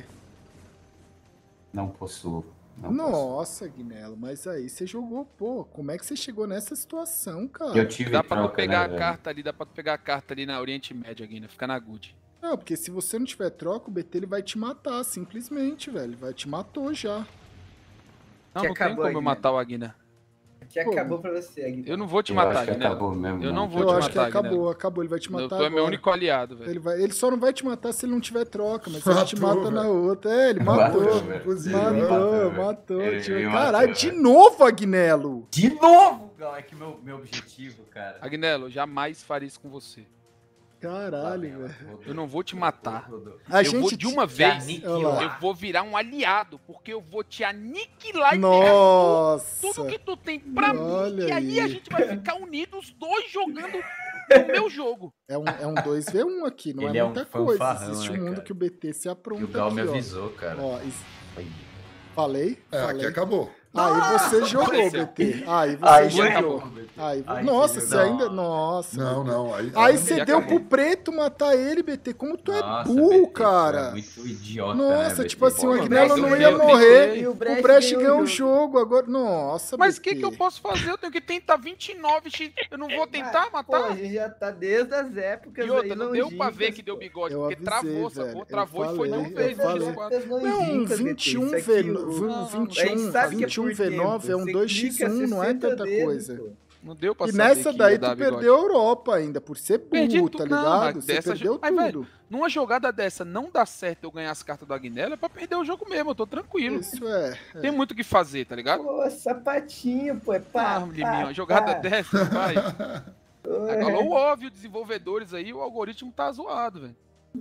Não possuo. Não possuo. Nossa, Agnello, mas aí você jogou, pô. Como é que você chegou nessa situação, cara? Eu tive Dá pra tu troca, pegar né, a velho? carta ali, dá pra tu pegar a carta ali na Oriente Médio, Guina. Fica na good. Não, porque se você não tiver troca, o BT ele vai te matar, simplesmente, velho. Ele vai te matou já. Não, Que não tem acabou, como eu Guina. matar o Aguina. Que Pô, acabou pra você, Aguinaldo. Eu não vou te Eu matar, acho que Guina. acabou mesmo. Eu não mano. vou Eu te acho que matar, acabou, ele vai te matar Tu é meu agora. único aliado, velho. Ele só não vai te matar se ele não tiver troca, mas ele te Matou, mata na velho. outra. É, ele matou. Matou, velho. Inclusive, Matou. Ele tio. me Caralho, matou, de velho. novo, Agnello! De novo, Gal, é que meu objetivo, cara. Agnello, jamais faria isso com você. Caralho, velho. Eu não vou te matar. A Eu vou gente de uma te vez. aniquilar. Eu vou virar um aliado, porque eu vou te aniquilar e pegar Nossa! tudo que tu tem pra mim. Olha E aí a aí. gente vai ficar unidos, os dois jogando o meu jogo. É um 2v1 aqui, não Ele é é um muita coisa. fanfarrão, Existe né, um mundo cara? que o BT se E apronta o Gal me aqui, ó. avisou, cara. Ó, Aí. falei? É, aqui falei. acabou. Aí você jogou, Apareceu. BT. Aí você Aí jogou. acabou. Aí Nossa, você você ainda... Nossa. Não. Aí você Já deu acabou. pro preto matar ele, BT. Como tu é Nossa, burro, BT, tu cara. É muito idiota, Nossa, né, tipo BT? assim, o Pô, Agnello mas não eu ia vi, morrer. E o O Brecht Brecht ganhou ganhou o o jogo agora. Nossa, Mas o BT. que eu posso fazer? Eu tenho que tentar 29x. Eu não vou tentar Pô, matar? a gente já tá desde as épocas E outra, aí não deu pra ver longínquas, que deu pô. bigode, Eu porque avisei, travou, velho. sacou? Eu Travou e foi falei, não eu fez. falei. Épocas Não, longínquas, BT. 21 Isso aqui, o- não, 21 sabe que é 21 por V9 é tempo. um Você 2x1, clica não é 60 tanta dedos, coisa. pô. Não deu pra E saber nessa que daí ia dar tu bigode. perdeu a Europa ainda, por ser Perdi burro, tudo, tá não, ligado? mas Você dessa perdeu mas, velho, tudo. Numa jogada dessa não dá certo eu ganhar as cartas do Agnello, é pra perder o jogo mesmo, eu tô tranquilo. Isso é. Tem muito o que fazer, tá ligado? Pô, sapatinho, pô. É pá, Liminha, uma jogada dessa, vai. Ué. Falou o óbvio, desenvolvedores aí, o algoritmo tá zoado, velho.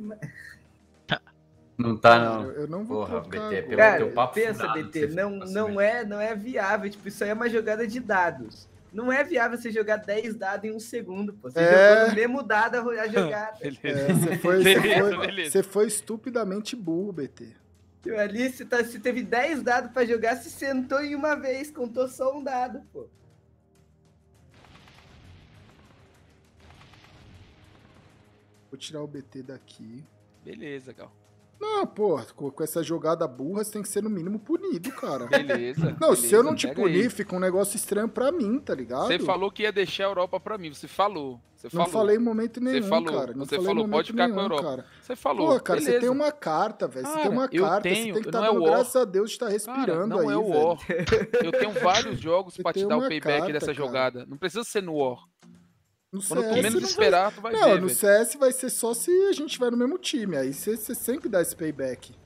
Não tá, não. Eu não vou Porra, trocar BT, agora. pelo Cara, teu papo pensa, furado que BT, você não, faz não, mesmo. não é viável. Tipo, isso aí é uma jogada de dados. Não é viável você jogar 10 dados em um segundo, pô. Você jogou no mesmo dado a jogada. Beleza. É, você foi, Beleza, beleza. você foi estupidamente burro, BT. Ali, você teve 10 dados pra jogar, se sentou em uma vez, contou só um dado, pô. Vou tirar o BT daqui. Beleza, Gal. Não, pô, com essa jogada burra, você tem que ser no mínimo punido, cara. Beleza. Não, se eu não te pega punir, aí. fica um negócio estranho pra mim, tá ligado? Você falou que ia deixar a Europa pra mim. Você falou. Você Não falou. falei em momento nenhum, falou, cara. Não você falei em falou, momento pode ficar nenhum, com a Europa. cara. Você falou. Pô, cara, beleza. você tem uma carta, velho. Você tem Cara, uma eu carta, tenho, você tem que estar não é dando War. graças a Deus de estar Cara, respirando não aí, é o velho. War. Eu tenho vários jogos Você pra te tem dar o uma payback carta, dessa cara. jogada. Não precisa ser no War. No Quando tu CS menos não vai... esperar, tu vai Não, ver, no velho. CS vai ser só se a gente vai no mesmo time. Aí você sempre dá esse payback.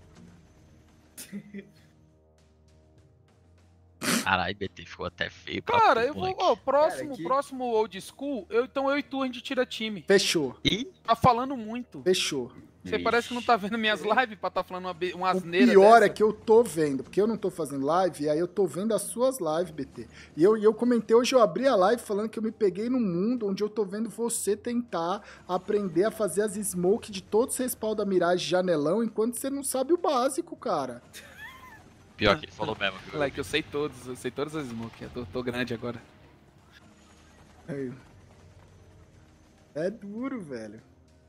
Caralho, BT ficou até feio. pra Cara, tu, eu vou. moleque. Ó, Cara, que- próximo old school, então eu e tu a gente tira time. Fechou, Ih, Tá falando muito. fechou. Você parece que não tá vendo minhas lives pra tá falando uma O asneira. pior dessa. é que eu tô vendo, porque eu não tô fazendo live, e aí eu tô vendo as suas lives, BT. E eu comentei hoje, eu abri a live falando que eu me peguei num mundo onde eu tô vendo você tentar aprender a fazer as smoke de todos os respawn da Mirage janelão, enquanto você não sabe o básico, cara. pior que ele falou mesmo. Viu? Moleque, eu sei todas as smoke. Eu tô grande agora. Aí. É duro, velho.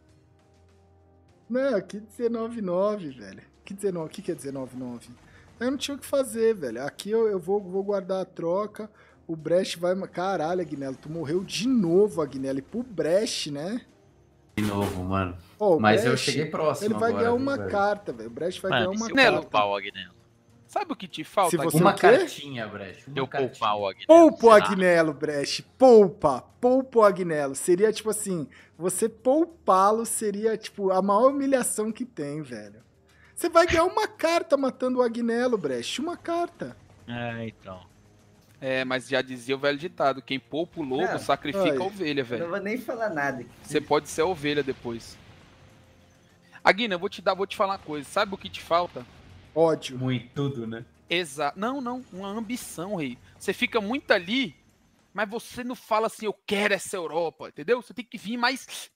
Não, que 19,9, velho. Que 19, o que é 19,9? Eu não tinha o que fazer, velho. Aqui eu vou guardar a troca. O Brecht vai... Caralho, Agnello, tu morreu de novo, Agnello. E pro Brecht, né? De novo, mano. Ó, o Mas eu Brecht, cheguei próximo Ele vai agora, ganhar viu, uma velho? carta, velho. O Brecht vai ganhar Mano, e uma se eu Nelo. carta. poupar o Agnello? Sabe o que te falta? Se você aqui? Uma o quê? cartinha, Brecht. Se Uma eu cartinha. poupar o Agnello, Poupa o será? Agnello, Brecht. Poupa o Agnello. Seria, tipo assim, você poupá-lo seria, tipo, a maior humilhação que tem, velho. Você vai ganhar uma carta matando o Agnello, Brecht. Uma carta. É, então. É, mas já dizia o velho ditado: quem poupa o lobo Não. sacrifica Ai. a ovelha, Eu não velho. vou nem falar nada. Você pode ser a ovelha depois. Aguina, eu vou te falar uma coisa. Sabe o que te falta? Ódio. Muito tudo, né? Exato. Não, uma ambição, rei. Você fica muito ali, mas você não fala assim, eu quero essa Europa, entendeu? Você tem que vir mais.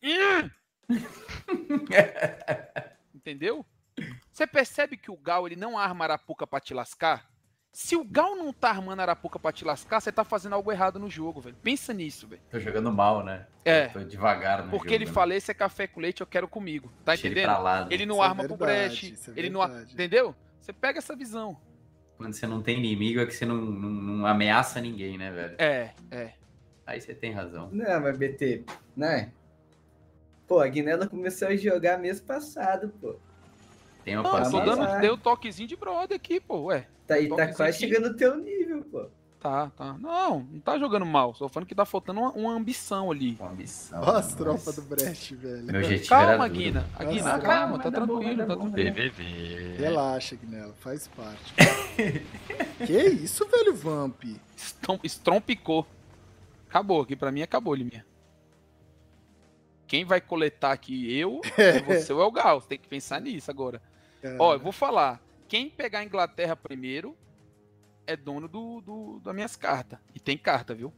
Entendeu? Você percebe que o Gal ele não arma arapuca pra te lascar? Se o Gal não tá armando arapuca pra te lascar, você tá fazendo algo errado no jogo, velho. Pensa nisso, velho. Tô jogando mal, né? É. Tô devagar no Porque jogo, ele né? fala, esse é café com leite, eu quero comigo. Tá Deixa ele entendendo? pra lá, né? Ele não Isso é arma pro verdade, breche. isso é Ele não. verdade. Entendeu? Você pega essa visão. Quando você não tem inimigo é que você não ameaça ninguém, né, velho? É. Aí você tem razão. Não, mas BT, né? Pô, a Guinela começou a jogar mês passado, pô. Tem uma Não, eu tô paciência. dando, lá. dei o toquezinho de brother aqui, pô, ué. Tá, e tá Toquezinho quase aqui. chegando no teu nível, pô. Tá. Não tá jogando mal. Só falando que tá faltando uma ambição ali. Com ambição. Olha as nossa. tropas do Brecht, velho. Meu objetivo era Calma, duro. Guina. Guina, Nossa, calma, tá vai dar bom, tranquilo, vai tá dar bom. tranquilo. VVV. Relaxa, Agnello, faz parte. Que isso, velho, Vamp? Estrompicou. Acabou, aqui pra mim acabou, Liminha. Quem vai coletar aqui, eu, é você ou é o Gal. Você tem que pensar nisso agora. Ó, eu vou falar. Quem pegar a Inglaterra primeiro é dono das minhas cartas. E tem carta, viu?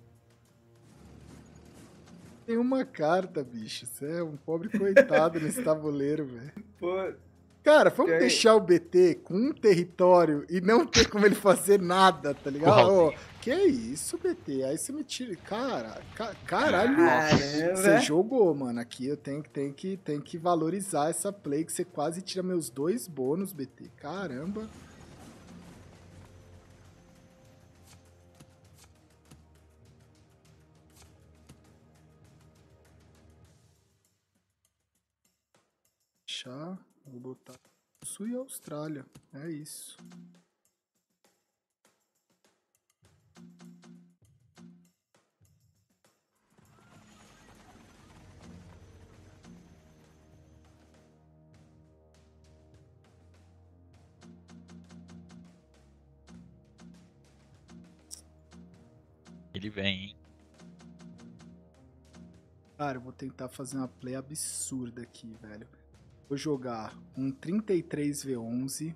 Tem uma carta, bicho. Você é um pobre coitado nesse tabuleiro, velho. Pô, Cara, vamos E aí? deixar o BT com um território e não ter como ele fazer nada, tá ligado? Qual? Ô, que isso, BT? Aí você me tira. Cara, caralho. caramba. Você jogou, mano. Aqui eu tenho que valorizar essa play que você quase tira meus 2 bônus, BT. Caramba. Deixar, vou botar Sul e Austrália. É isso. Ele vem, hein? Cara, eu vou tentar fazer uma play absurda aqui, velho. Vou jogar um 33v11.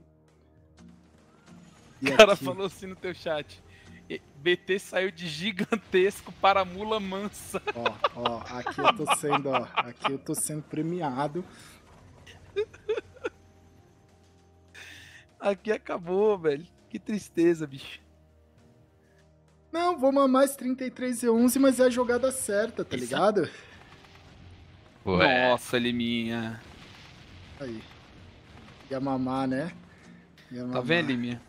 E O cara aqui- falou assim no teu chat. BT saiu de gigantesco para mula mansa. Ó, aqui eu tô sendo premiado. Aqui acabou, velho. Que tristeza, bicho. Não, vou mamar esse 33 e 11, mas é a jogada certa, tá ligado? Nossa, Liminha. Aí. Ia mamar, né? Ia Tá mamar. vendo, Liminha?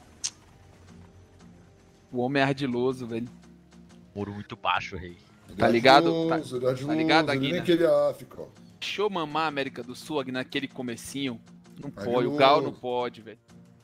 O homem é ardiloso, velho. Muro muito baixo, rei. Tá ligado? Tá ligado, nem Aguina? aquele África, ó. Deixa eu mamar a América do Sul aqui naquele comecinho. Não pode, o Ardiloso. Gal não pode, velho.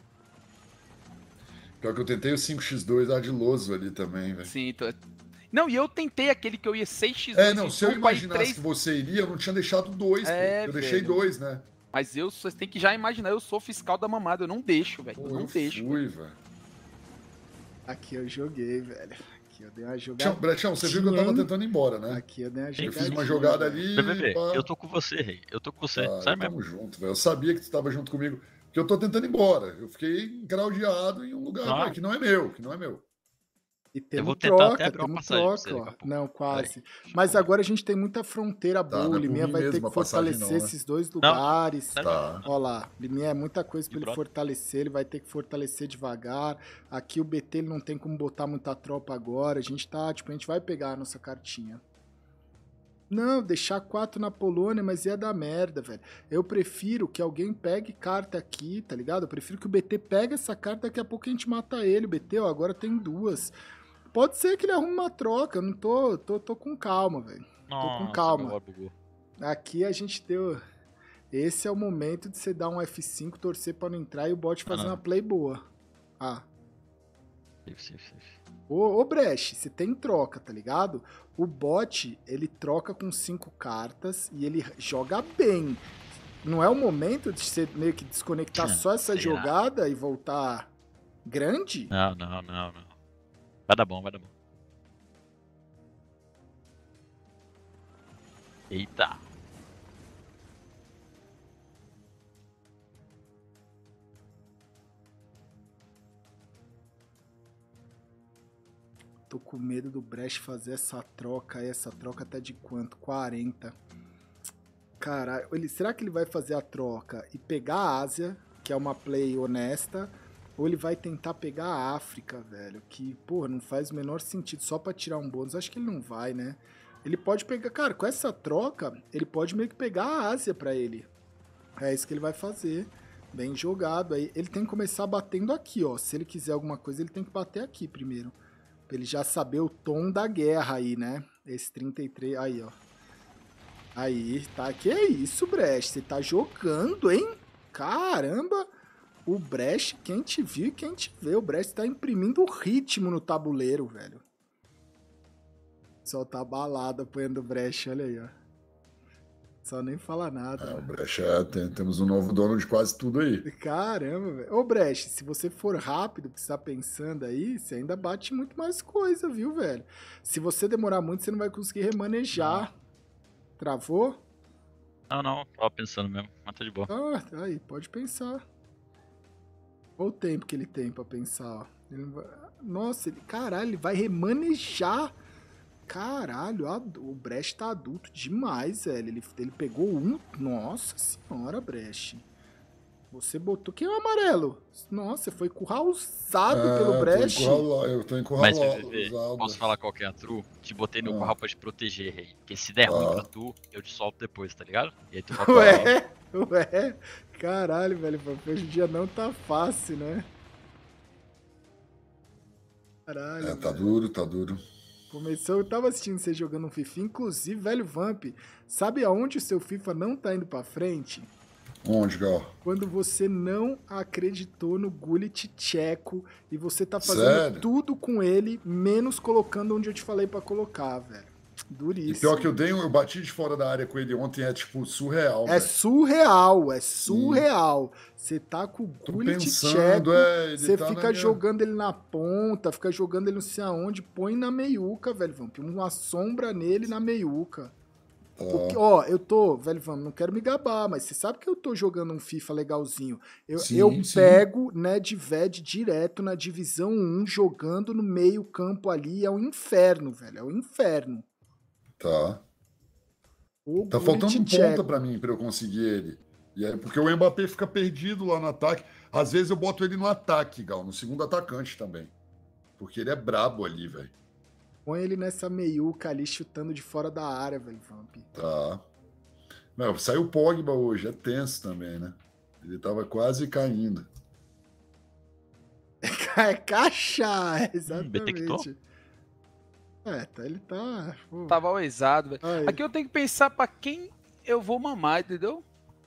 Pior que eu tentei o 5x2 ardiloso ali também, velho. Sim, não, e eu tentei aquele que eu ia 6x2. É, não, se eu desculpa aí, imaginasse que você iria, eu não tinha deixado 2, É, eu deixei velho. 2, né? Mas vocês têm que já imaginar, eu sou fiscal da mamada, eu não deixo, velho. Pô, Eu não eu deixo. fui, velho. Aqui eu joguei, velho. Aqui eu dei uma jogada. Brechão, você viu que eu tava tentando ir embora, né? Aqui eu dei uma Eu jogada. fiz uma jogada ali. BBB, pá. eu tô com você, rei. Eu tô com você. Tá, Sério mesmo. tamo junto, velho. Eu sabia que tu tava junto comigo. Porque eu tô tentando ir embora. Eu fiquei encraudeado em um lugar Ah. velho, que não é meu, que não é meu. E Eu temos vou tentar até troca, abrir uma temos passagem pra você troca, daqui ó. a pouco. Não, quase. Peraí. Mas agora a gente tem muita fronteira boa. não O é por Liminha mim vai ter mesmo que a passagem fortalecer não, né? esses dois lugares. Sério Tá. Ó lá, Liminha é muita coisa pra E ele brother? fortalecer, ele vai ter que fortalecer devagar. Aqui o BT ele não tem como botar muita tropa agora. A gente tá, tipo, a gente vai pegar a nossa cartinha. Não, deixar 4 na Polônia, mas ia dar merda, velho. Eu prefiro que alguém pegue carta aqui, tá ligado? Eu prefiro que o BT pegue essa carta, daqui a pouco a gente mata ele. O BT, ó, agora tem 2. Pode ser que ele arrume uma troca, eu não tô com calma, velho. Nossa, calma. meu olho bugou. Aqui a gente deu... Esse é o momento de você dar um F5, torcer pra não entrar e o bot fazer não. uma play boa. Ah. Safe. Ô Brecht, você tem troca, tá ligado? O bot, ele troca com 5 cartas e ele joga bem. Não é o momento de você meio que desconectar só essa Será? jogada e voltar grande? Não. Vai dar bom. Eita. Tô com medo do Brecht fazer essa troca aí. Essa troca tá de quanto? 40. Caralho, será que ele vai fazer a troca e pegar a Ásia, que é uma play honesta, ou ele vai tentar pegar a África, velho? Que, porra, não faz o menor sentido só pra tirar um bônus. Acho que ele não vai, né? Ele pode pegar... Cara, com essa troca, ele pode meio que pegar a Ásia pra ele. É isso que ele vai fazer. Bem jogado. Aí ele tem que começar batendo aqui, ó. Se ele quiser alguma coisa, ele tem que bater aqui primeiro. Pra ele já saber o tom da guerra aí, né? Esse 33... Aí, ó. Aí, tá. Que é isso, Brecht? Você tá jogando, hein? Caramba! O Brecht, quem te viu e quem te vê. O Brecht tá imprimindo ritmo no tabuleiro, velho. Só tá abalado apanhando o Brecht, olha aí, ó. Só nem fala nada. O Brecht, temos um novo dono de quase tudo aí. Caramba, velho. Ô, Brecht, se você for rápido, que você tá pensando aí, você ainda bate muito mais coisa, viu, velho? Se você demorar muito, você não vai conseguir remanejar. Travou? Não, tava pensando mesmo, mas tá de boa. Ah, aí, pode pensar. Olha o tempo que ele tem pra pensar, ó. Ele não vai... Nossa, caralho, ele vai remanejar. Caralho, o Brecht tá adulto demais, velho. Ele pegou um... Nossa senhora, Brecht. Você botou... Quem é o amarelo? Nossa, foi encurralzado pelo Brecht. Eu tô encurralado. Mas, VV, posso falar qual que é a true? Te botei no curral pra te proteger, rei. Porque se der ruim pra tu, eu te solto depois, tá ligado? E aí tu volta lá. Ué, caralho, velho. Hoje o dia não tá fácil, né? Caralho, Tá velho. duro. Começou, eu tava assistindo você jogando um FIFA, inclusive, velho Vamp, sabe aonde o seu FIFA não tá indo pra frente? Onde, Gal? Quando você não acreditou no Gullit tcheco e você tá fazendo Sério? tudo com ele, menos colocando onde eu te falei pra colocar, velho. Duríssimo. E pior que eu bati de fora da área com ele ontem, é tipo surreal. É velho. surreal. Você tá com o Tô Gullit pensando, tcheco, ele você tá fica na minha- jogando ele na ponta, fica jogando ele não sei aonde, põe na meiuca, velho Vamp. Uma sombra nele na meiuca. Porque, ó, eu tô, velho Vamp, não quero me gabar, mas você sabe que eu tô jogando um FIFA legalzinho. Eu Sim. pego, né, de VED direto na divisão 1, jogando no meio campo ali, é um inferno, velho, é um inferno. Tá. O Tá Gullit faltando um tcheco. ponta pra mim, pra eu conseguir ele. E é porque o Mbappé fica perdido lá no ataque. Às vezes eu boto ele no ataque, Gal, no segundo atacante também. Porque ele é brabo ali, velho. Põe ele nessa meiuca ali, chutando de fora da área, velho, Vamp. Tá. Não, saiu o Pogba hoje, é tenso também, né? Ele tava quase caindo. É caixa! detectou? Exatamente. Ele tá... Pô. Tava oesado, velho. Aí. Aqui eu tenho que pensar pra quem eu vou mamar, entendeu?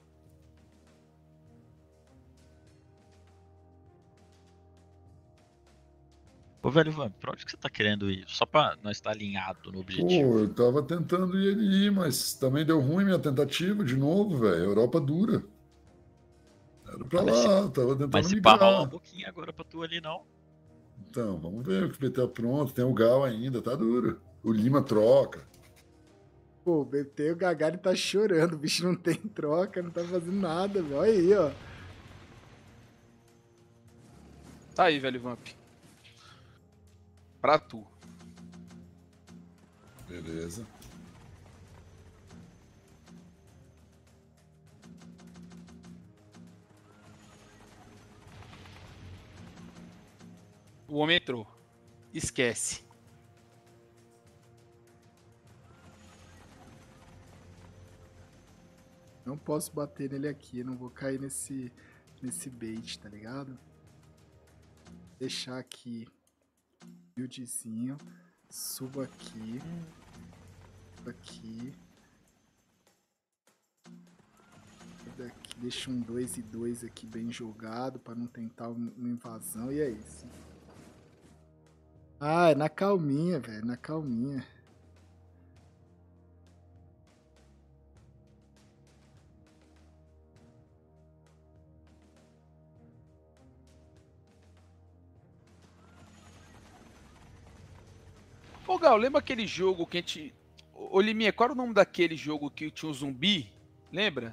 Ô, velho, Vamp, pra onde que você tá querendo ir? Só pra nós estar alinhado no objetivo. Pô, eu tava tentando ele ir, mas também deu ruim minha tentativa de novo, velho. Europa dura. Era pra Mas lá, tava tentando Mas se pá, rola um migrar. pouquinho agora pra tu ali, não. Então, vamos ver o que vai ter pronto. Tem o Gal ainda, tá duro. O Lima troca. Pô, o BT, o Gagari tá chorando. O bicho não tem troca, não tá fazendo nada, velho. Olha aí, ó. Tá aí, velho, Vamp. Pra tu. Beleza. O homem entrou. Esquece. Não posso bater nele aqui, não vou cair nesse bait, tá ligado? Deixar aqui buildzinho, subo aqui, daqui, deixa um 2 e 2 aqui bem jogado pra não tentar uma invasão e é isso. Ah, é na calminha, velho, na calminha. Ô, Gal, lembra aquele jogo que a gente... Ô, Liminha, qual era o nome daquele jogo que tinha um zumbi? Lembra?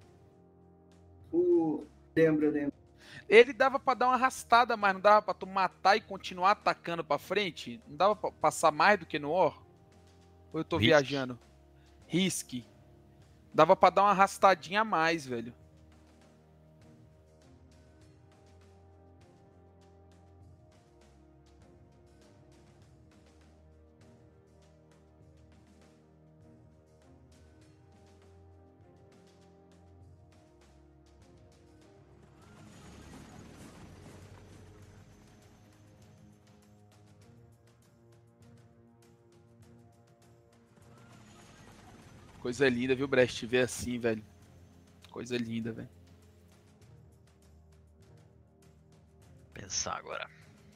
Lembro. Ele dava pra dar uma arrastada, mas não dava pra tu matar e continuar atacando pra frente? Não dava pra passar mais do que no Or? Ou eu tô Risk. viajando? Risk. Dava pra dar uma arrastadinha a mais, velho. Coisa linda, viu, Brecht? Ver assim, velho. Coisa linda, velho. Pensar agora.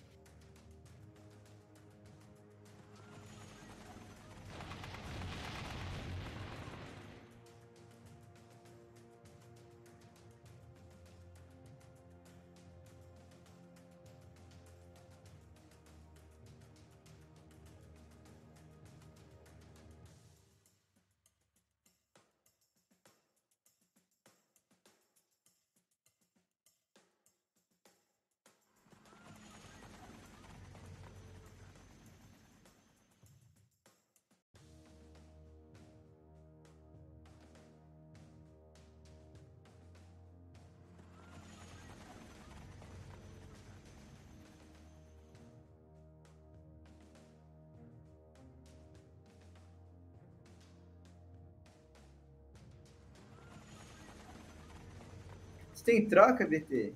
Você tem troca, BT?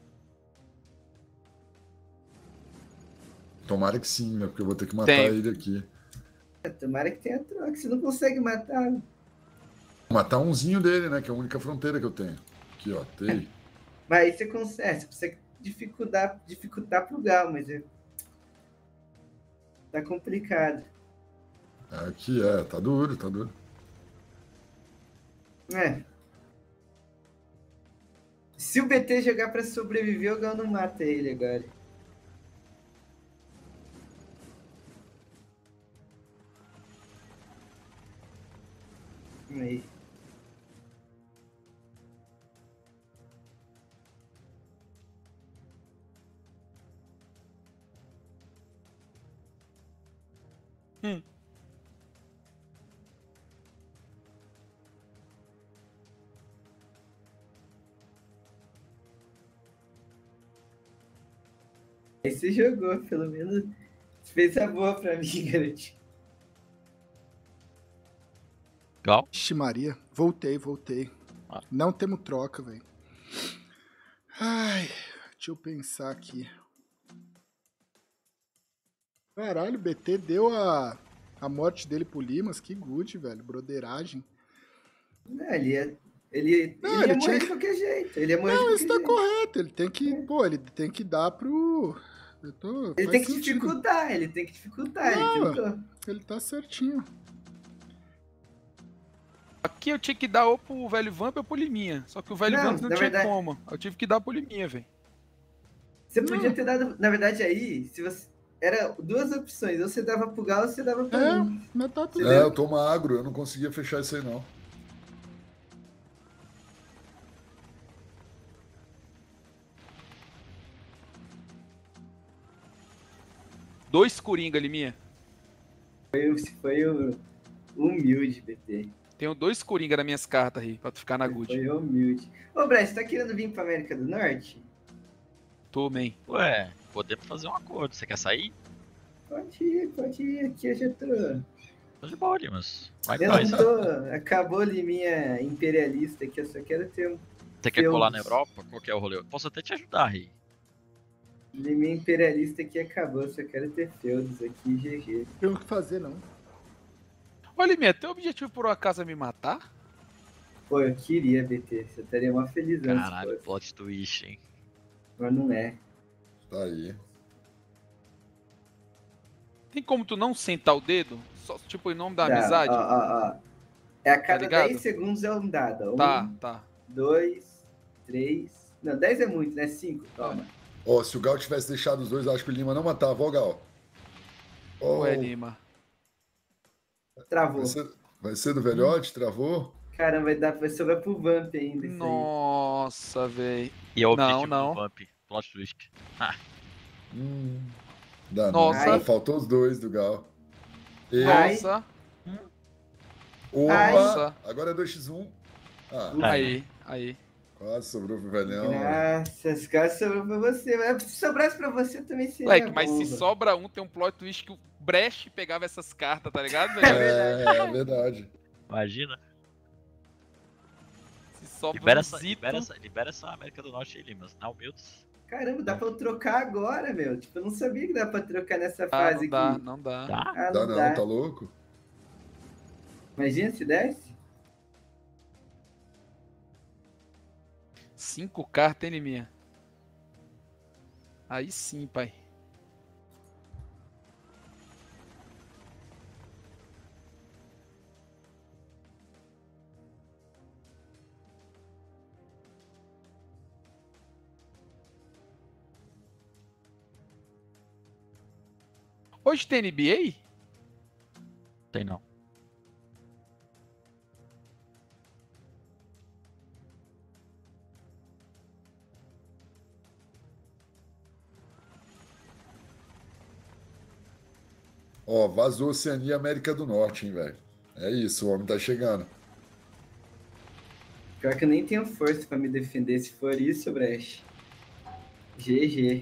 Tomara que sim, né? Porque eu vou ter que matar Tenho. ele aqui. Tomara que tenha troca. Você não consegue matar. Matar umzinho dele, né? Que é a única fronteira que eu tenho. Aqui, ó. Tem. Mas aí você consegue dificultar pro Gal, mas tá complicado. Aqui, tá duro, tá duro. Se o BT jogar pra sobreviver, o Gal não mata ele agora. Aí. Aí você jogou, pelo menos. Você fez a boa pra mim, garotinho. Gal? Ixi, Maria. Voltei. Ah. Não temos troca, velho. Ai, deixa eu pensar aqui. Caralho, o BT deu a morte dele pro Limas. Que good, velho. Broderagem. Não, ele Não, ia ele morrer tinha- de qualquer jeito. Ele ia morrer de Não, qualquer isso tá jeito. correto. Ele tem que, pô, ele tem que dar pro... Ele faz tem que sentido. dificultar, ele Não. tentou. Ele tá certinho. Aqui eu tinha que dar ou pro velho Vamp ou pro Liminha. Só que o velho Não, Vamp não na tinha verdade- como. Eu tive que dar pro Liminha, velho. Você podia ter dado. Na verdade, aí, se você. Era duas opções. Ou você dava pro Galo ou você dava pra mim. Mas tá tudo Entendeu? Eu tô magro, eu não conseguia fechar isso aí, não. Dois Coringa, Liminha. Foi o humilde, BT. Tenho dois Coringa nas minhas cartas aí, pra tu ficar na good. Foi humilde. Ô, Brett, você tá querendo vir pra América do Norte? Tô, man. Ué, podemos fazer um acordo. Você quer sair? Pode ir. Aqui eu já tô. Tô de boa, Limas. Vai Eu nós. não tô. Acabou ali minha imperialista aqui, eu só quero ter um. Você quer colar na Deus. Europa? Qual que é o rolê? Eu posso até te ajudar, Rei. Minha imperialista aqui acabou, só quero ter feudos aqui, GG. Tem o que fazer, não. Ô, Liminha, teu objetivo por um acaso é me matar? Pô, eu queria, BT. Você estaria uma felizão se Caralho, fosse. plot twist, hein? Mas não é. Tá aí. Tem como tu não sentar o dedo? Só, tipo, em nome da Tá, amizade? ó. É a cada ligado? 10 segundos é um dado. Tá. 2, 3. Não, 10 é muito, né? 5, toma. Ó, se o Gal tivesse deixado os dois, eu acho que o Lima não matava, ó, Gal. Ó, Ué, Lima. Travou. vai ser do velhote? Travou? Caramba, vai sobrar pro Vamp ainda. Isso aí. Nossa, velho. E é o objetivo Não. do Vamp. Plot twist. Dá Nossa. não. Faltou os dois do Gal. E... Ai. Nossa. Opa! Nossa. Agora é 2x1. Ah, Aí. quase sobrou pro velhão. Graças, quase sobrou pra você. Mas se sobrasse pra você também seria Moleque, mas bom, se velho. sobra um, tem um plot twist que o Brecht pegava essas cartas, tá ligado, velho? É verdade. Imagina. Se sobra Libera um essa, Zito. libera essa América do Norte aí, Limas. Na humildes. Caramba, dá pra eu trocar agora, meu. Tipo, eu não sabia que dá pra trocar nessa Ah, fase não dá, aqui. não dá. Tá? Ah, Dá não não, dá. tá louco? Imagina se desse. 5 cartas, hein, Liminha? Aí sim, pai. Hoje tem NBA? Tem não. Ó, vazou Oceania e América do Norte, hein, velho. É isso, o homem tá chegando. Pior que eu nem tenho força pra me defender se for isso, Brecht. GG.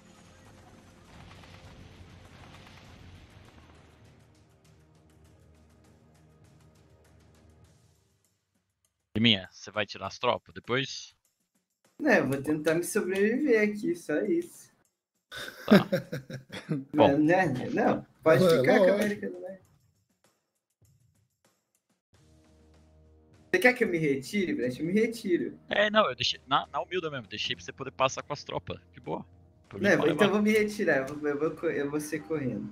Liminha, você vai tirar as tropas depois? Não, eu vou tentar me sobreviver aqui, só isso. Tá. Bom. Não, pode É, ficar com a lógico. América do Norte. Você quer que eu me retire, Brecht? Eu me retiro. É, não, eu deixei. Na humilda mesmo, deixei pra você poder passar com as tropas. De boa. Por mim, Não, pode então eu levar. vou me retirar, eu vou ser correndo.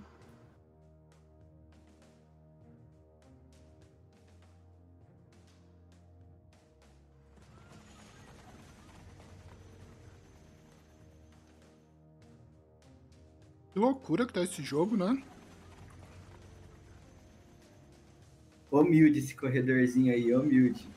Que loucura que tá esse jogo, né? Humilde esse corredorzinho aí, humilde.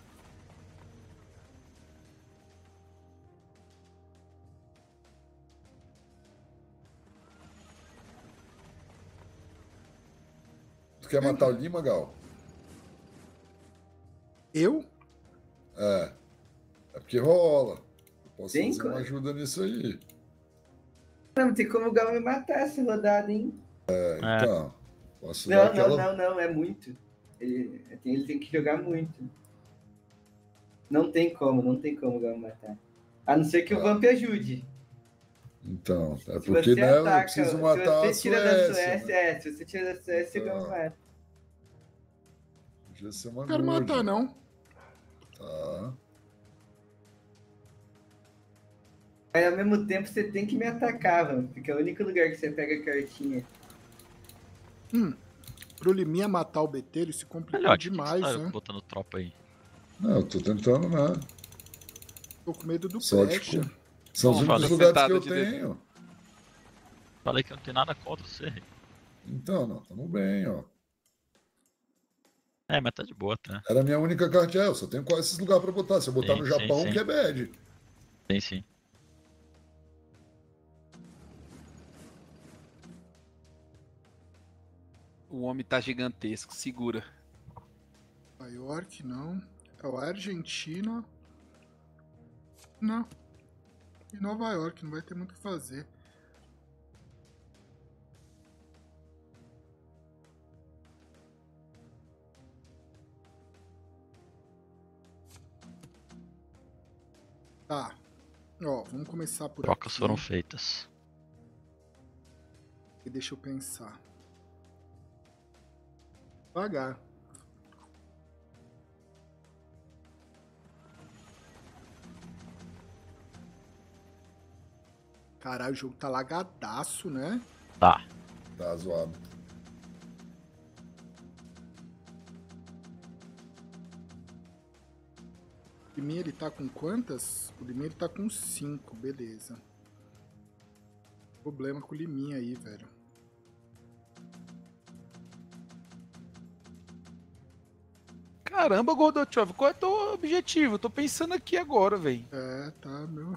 Tu quer matar o Lima, Gal? Eu? É. É porque rola. Eu posso Sim, fazer uma claro. ajuda nisso aí. Não tem como o Gal me matar essa rodada, hein? Então, posso dar aquela... Não, é muito. Ele tem que jogar muito. Não tem como o Gal me matar. A não ser que o Vamp ajude. Então, é Se porque, você né, eu ataca, preciso se matar você a tira da Suécia, Suécia, né? se você tira da Suécia, o Gal me mata. Podia ser uma Não quero good. matar, não. Tá. Mas ao mesmo tempo você tem que me atacar, mano. Porque é o único lugar que você pega a cartinha. Pro Liminha matar o BT, ele se complicou Melhor, que demais, você tá né? botando tropa aí? Não, eu tô tentando, né? Tô com medo do Só, Brecha. tipo, são os Vamos únicos fazer lugares que sentada eu de dedo. tenho. Falei que eu não tenho nada contra você. Então, não, tamo bem, ó. É, mas tá de boa, tá? Era a minha única cartinha. Eu só tenho quase esses lugares pra botar. Se eu botar Sim, no sim, Japão, sim. que é bad. Tem sim. O homem tá gigantesco, segura. Nova York, não. É o Argentina. Não. E Nova York, não vai ter muito o que fazer. Tá. Ó, vamos começar por Trocas aqui. foram feitas. E deixa eu pensar. Devagar. Caralho, o jogo tá lagadaço, né? Tá. Tá zoado. O Liminha, ele tá com quantas? O Liminha, ele tá com 5, beleza. Problema com o Liminha aí, velho. Caramba, Gordochov, qual é o teu objetivo? Eu tô pensando aqui agora, velho. É, tá, meu.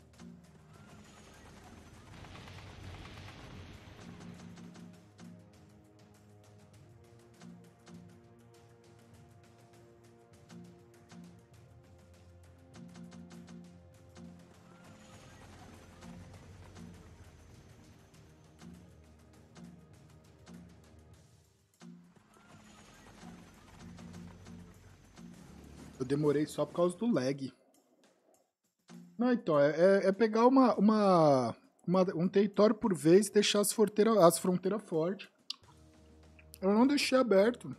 Eu demorei só por causa do lag. Não, então, é pegar um território por vez e deixar as fronteiras fortes. Eu não deixei aberto.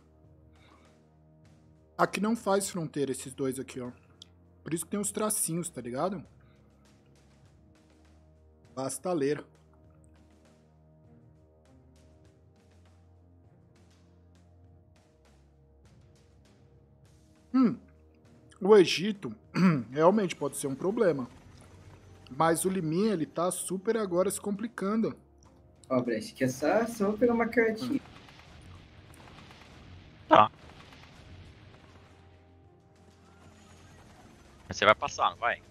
Aqui não faz fronteira esses dois aqui, ó. Por isso que tem os tracinhos, tá ligado? Basta ler. O Egito realmente pode ser um problema. Mas o Liminha, ele tá super agora se complicando. Ó, Brecht, que é só pegar uma cartinha. Tá. Mas você vai passar, não vai?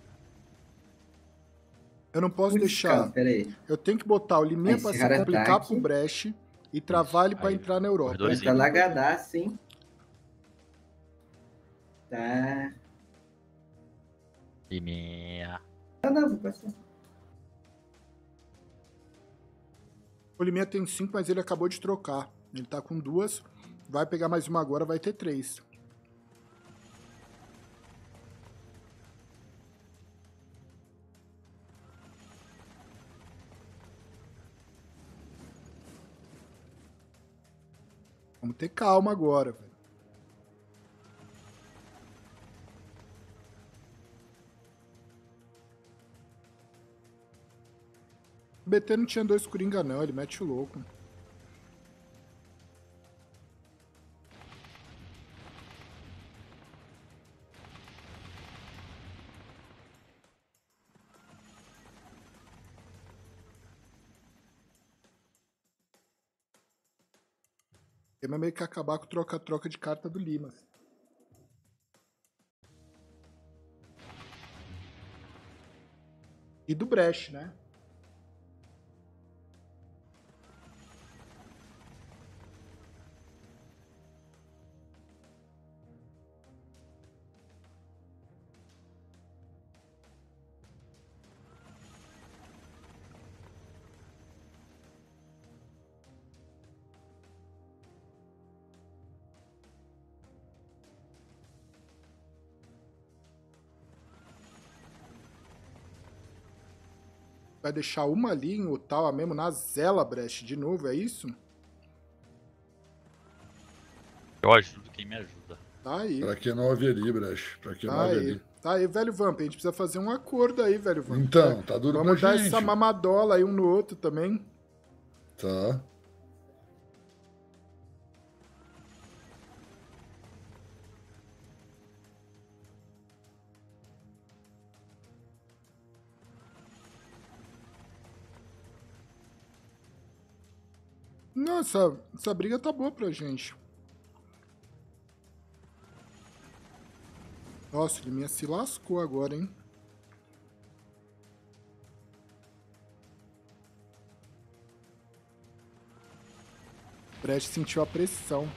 Eu não posso Putz, deixar. calma, pera aí. Eu tenho que botar o Liminha Vai pra se encerrar complicar ataque. pro Brecht e travar ele pra Aí, entrar na Europa. corredores Mas tá lagadaço, hein? Tá. E minha. Não, vou passar. O Liminha tem 5, mas ele acabou de trocar. Ele tá com 2. Vai pegar mais uma agora, vai ter 3. Vamos ter calma agora, velho. O BT não tinha 2 coringa não, ele mete o louco. Ele vai meio que acabar com o troca-troca de carta do Limas. E do Brecht, né? Vai deixar uma ali em Ottawa mesmo, na Zela, Brecht, de novo, é isso? Eu ajudo quem me ajuda. Tá aí. Pra que 9 ali, Brecht? Pra que 9 ali? Tá aí, velho Vamp. A gente precisa fazer um acordo aí, velho Vamp. Então, tá duro Vamos pra dar gente. essa mamadola aí um no outro também. Tá. Nossa, essa briga tá boa pra gente. Nossa, ele me se lascou agora, hein? O Brecht sentiu a pressão.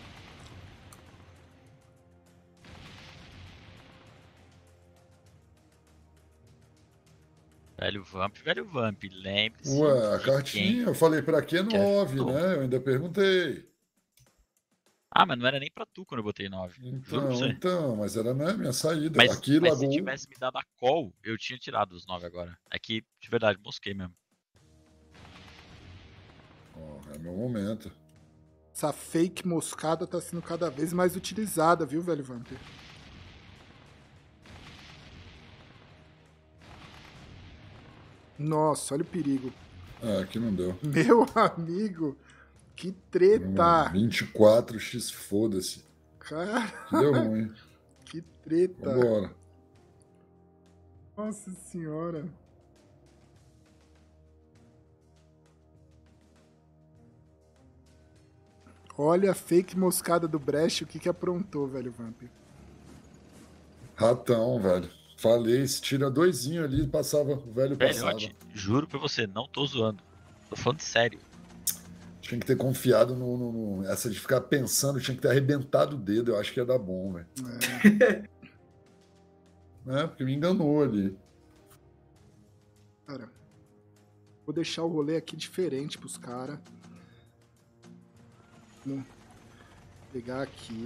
Velho Vamp, lembre-se. Ué, a de cartinha, quem eu falei pra que te 9, ajudou. né? Eu ainda perguntei. Ah, mas não era nem pra tu quando eu botei 9. Juro pra você. Então, mas era né, minha saída. Mas, Aqui, mas se Lagoon. tivesse me dado a call, eu tinha tirado os 9 agora. É que, de verdade, mosquei mesmo. É meu momento. Essa fake moscada tá sendo cada vez mais utilizada, viu, velho Vamp? Nossa, olha o perigo. Aqui não deu. Meu amigo, que treta. 24x, foda-se. Cara, Deu ruim. que treta. Vambora. Nossa senhora. Olha a fake moscada do Brecht, o que aprontou, velho Vamp. Ratão, velho. Falei, se tira doisinho ali, passava, o velho passava. Velhote, juro pra você, não tô zoando. Tô falando sério. Tinha que ter confiado no. Essa de ficar pensando, tinha que ter arrebentado o dedo. Eu acho que ia dar bom, velho. Porque me enganou ali. Cara, vou deixar o rolê aqui diferente pros caras. Vamos pegar aqui.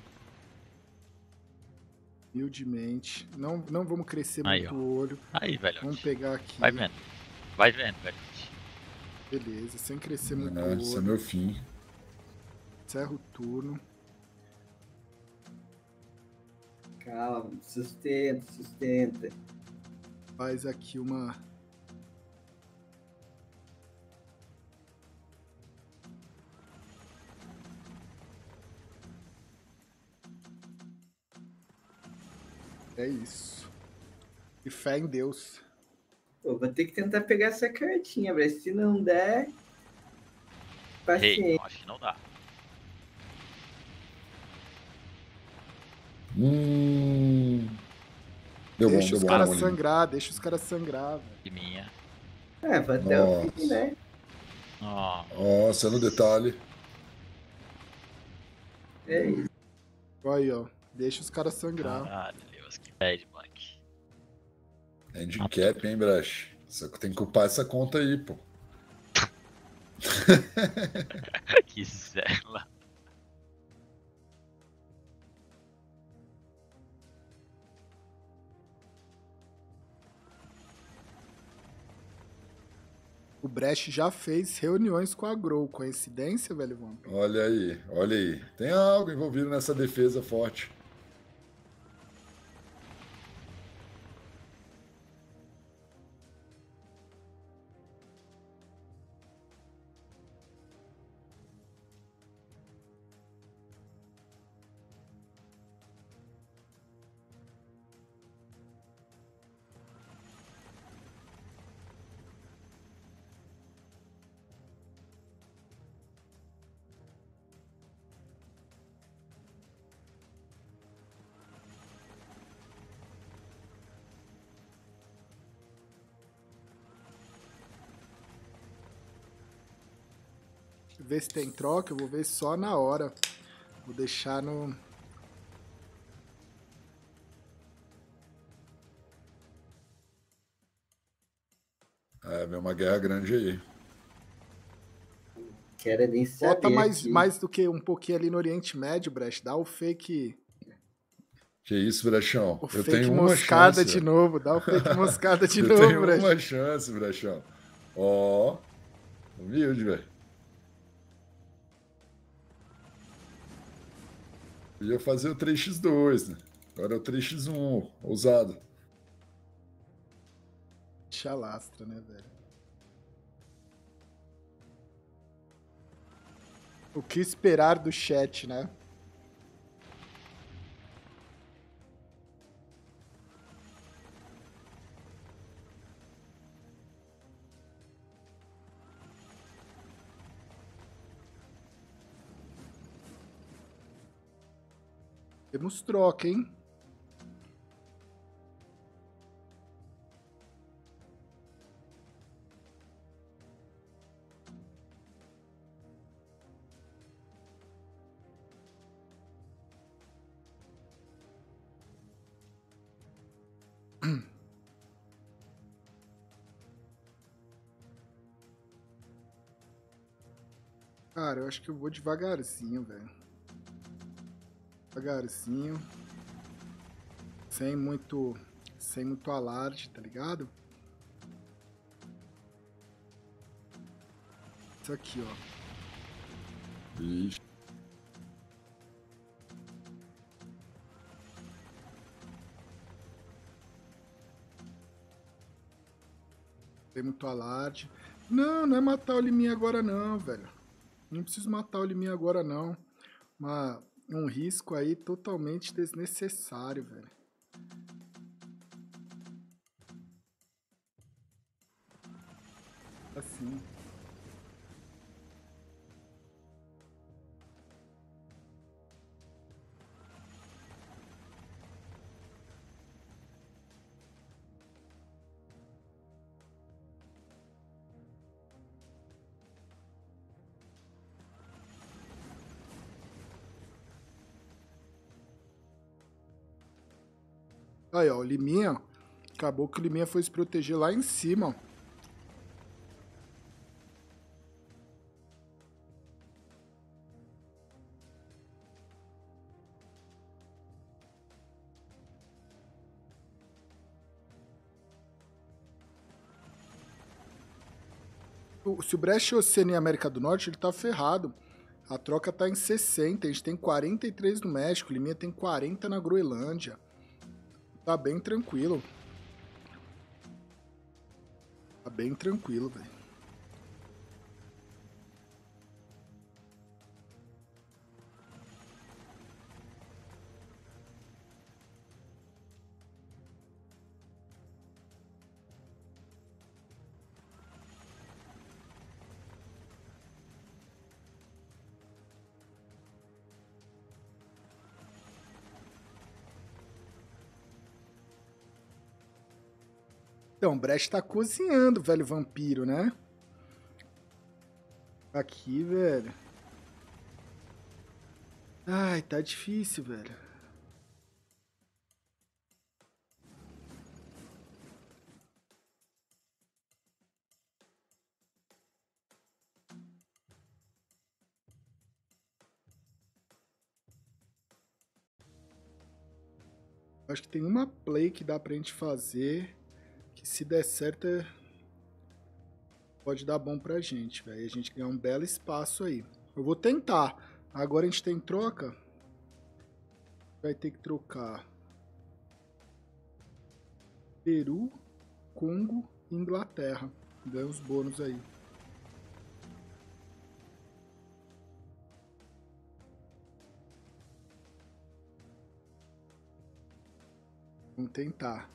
Humildemente. Não vamos crescer Aí, muito ó. o olho. Aí, velhote. Vamos pegar aqui. Vai vendo. Vai vendo, velhote. Beleza, sem crescer muito o Esse é olho. meu fim. Encerra o turno. Calma, sustenta. Faz aqui uma... É isso. E fé em Deus. Pô, vou ter que tentar pegar essa cartinha, velho. Se não der... Ei, Paciência. eu acho que não dá. Deu Deixa bom, os deu caras bom. ali. sangrar, deixa os caras sangrar, velho. De minha. Vai até o fim, né? Ó, Nossa, no detalhe. É isso. Aí, ó. Deixa os caras sangrar. caralho, Deus, que bad, moleque. Handicap, hein, Brecht? Você tem que culpar essa conta aí, pô. Que zela. O Brecht já fez reuniões com a Grow. Coincidência, velho Vamp? Olha aí, olha aí. Tem algo envolvido nessa defesa forte. Ver se tem troca, eu vou ver só na hora. Vou deixar no... Veio uma guerra grande aí. Quero nem saber. Bota aqui. mais do que um pouquinho ali no Oriente Médio, Brecht. Dá o fake... Que isso, Brechão? O Eu fake tenho uma moscada chance. de novo. Dá o fake moscada de Eu novo, tenho Brecht. uma chance, Brechão. Ó, humilde, velho. Ia fazer o 3x2, né? Agora é o 3x1, ousado. Chalastra, né, velho? O que esperar do chat, né? Temos troca, hein? Cara, eu acho que eu vou devagarzinho, velho. Devagarzinho. Sem muito alarde, tá ligado? Isso aqui, ó. Ixi. Sem muito alarde. Não, não é matar o Liminha agora não, velho. Não preciso matar o Liminha agora não. Um risco aí totalmente desnecessário, velho. Assim. Aí, ó, o Liminha. Acabou que o Liminha foi se proteger lá em cima, ó. Se o Brecht Oceania e América do Norte, ele tá ferrado. A troca tá em 60, a gente tem 43 no México, o Liminha tem 40 na Groenlândia. Tá bem tranquilo. Tá bem tranquilo, velho. Então, o Brecht tá cozinhando, velho vampiro, né? Aqui, velho. Ai, tá difícil, velho. Acho que tem uma play que dá pra gente fazer que, se der certo, pode dar bom pra gente, velho. A gente ganhar um belo espaço aí. Eu vou tentar. Agora a gente tem troca. Vai ter que trocar Peru, Congo e Inglaterra. Ganha os bônus aí. Vamos tentar.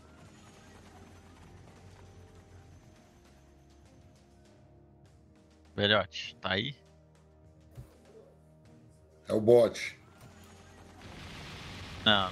Velhote, tá aí? É o bot. Não.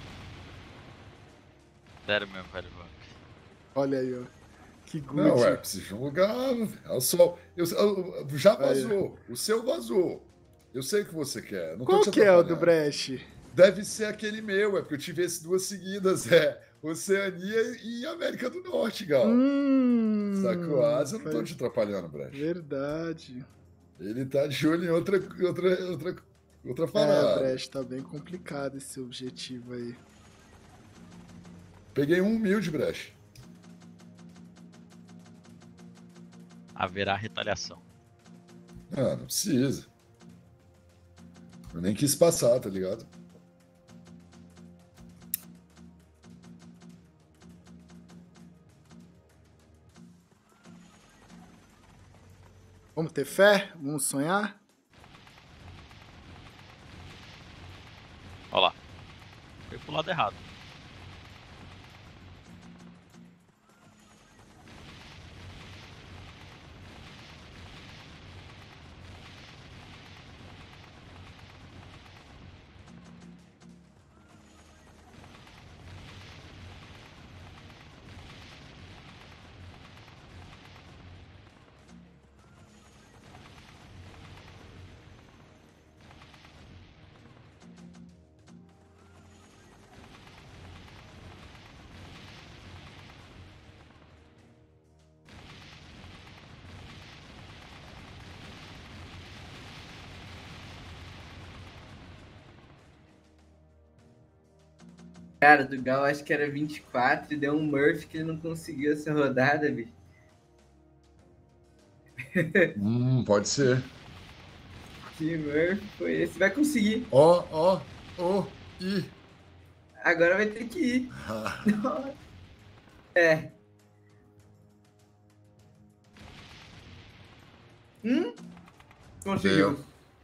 Sério mesmo, velho. Olha aí, ó. Que good. Não, precisa jogar. É o sol. Já vazou. O seu vazou. Eu sei o que você quer. Não Qual tô te que é o do atrapalhando. Brecht? Deve ser aquele meu, porque eu tive esses duas seguidas. Oceania e América do Norte, Gal. Sacou? Eu não tô te atrapalhando, Brecht. Verdade. Ele tá de olho em outra parada. Brecht, tá bem complicado esse objetivo aí. Peguei um humilde, Brecht. haverá retaliação. Não precisa. Eu nem quis passar, tá ligado? Vamos ter fé? Vamos sonhar? Olha lá. Foi pro lado errado. Cara, do Gal acho que era 24 e deu um Murphy que ele não conseguiu essa rodada, bicho. Pode ser. Que Murphy foi esse? Vai conseguir. E. Agora vai ter que ir. É. Conseguiu.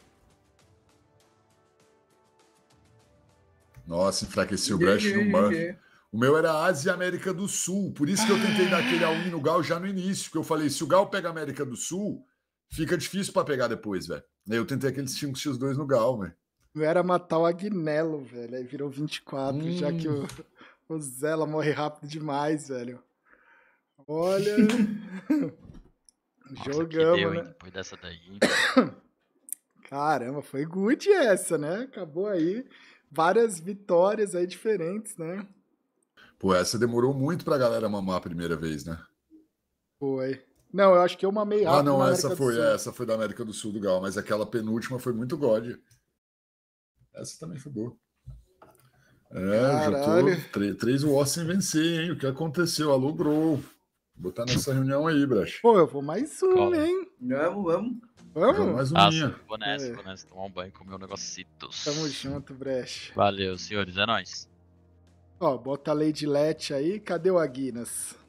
Nossa, enfraqueceu o Brecht no Murphy. O meu era Ásia e América do Sul. Por isso que eu tentei dar aquele all-in no Gal já no início. Porque eu falei, se o Gal pega a América do Sul, fica difícil pra pegar depois, velho. Aí eu tentei aqueles 5x2 no Gal, velho. Eu era matar o Agnello, velho. Aí virou 24, já que o Zela morre rápido demais, velho. Olha. Nossa, Jogamos, que deu, né? hein? Depois dessa daí. Caramba, foi good essa, né? Acabou aí. Várias vitórias aí diferentes, né? Pô, essa demorou muito pra galera mamar a primeira vez, né? Foi. Não, eu acho que eu mamei rápido Não, na essa América do foi, Sul. essa foi da América do Sul do Gal, mas aquela penúltima foi muito God. Essa também foi boa. Caralho. Já tô 3 Wars sem vencer, hein? O que aconteceu? Alô, Grow. Vou botar nessa reunião aí, Brecht. Pô, eu vou mais um, Cola. hein? Vamos. Vamos? Mais um Nossa, minha. vou nessa, tomar um banho, comer um negocitos. Tamo junto, Brecht. Valeu, senhores, é nóis. Ó, bota a Lady Let aí. Cadê o Aguinas?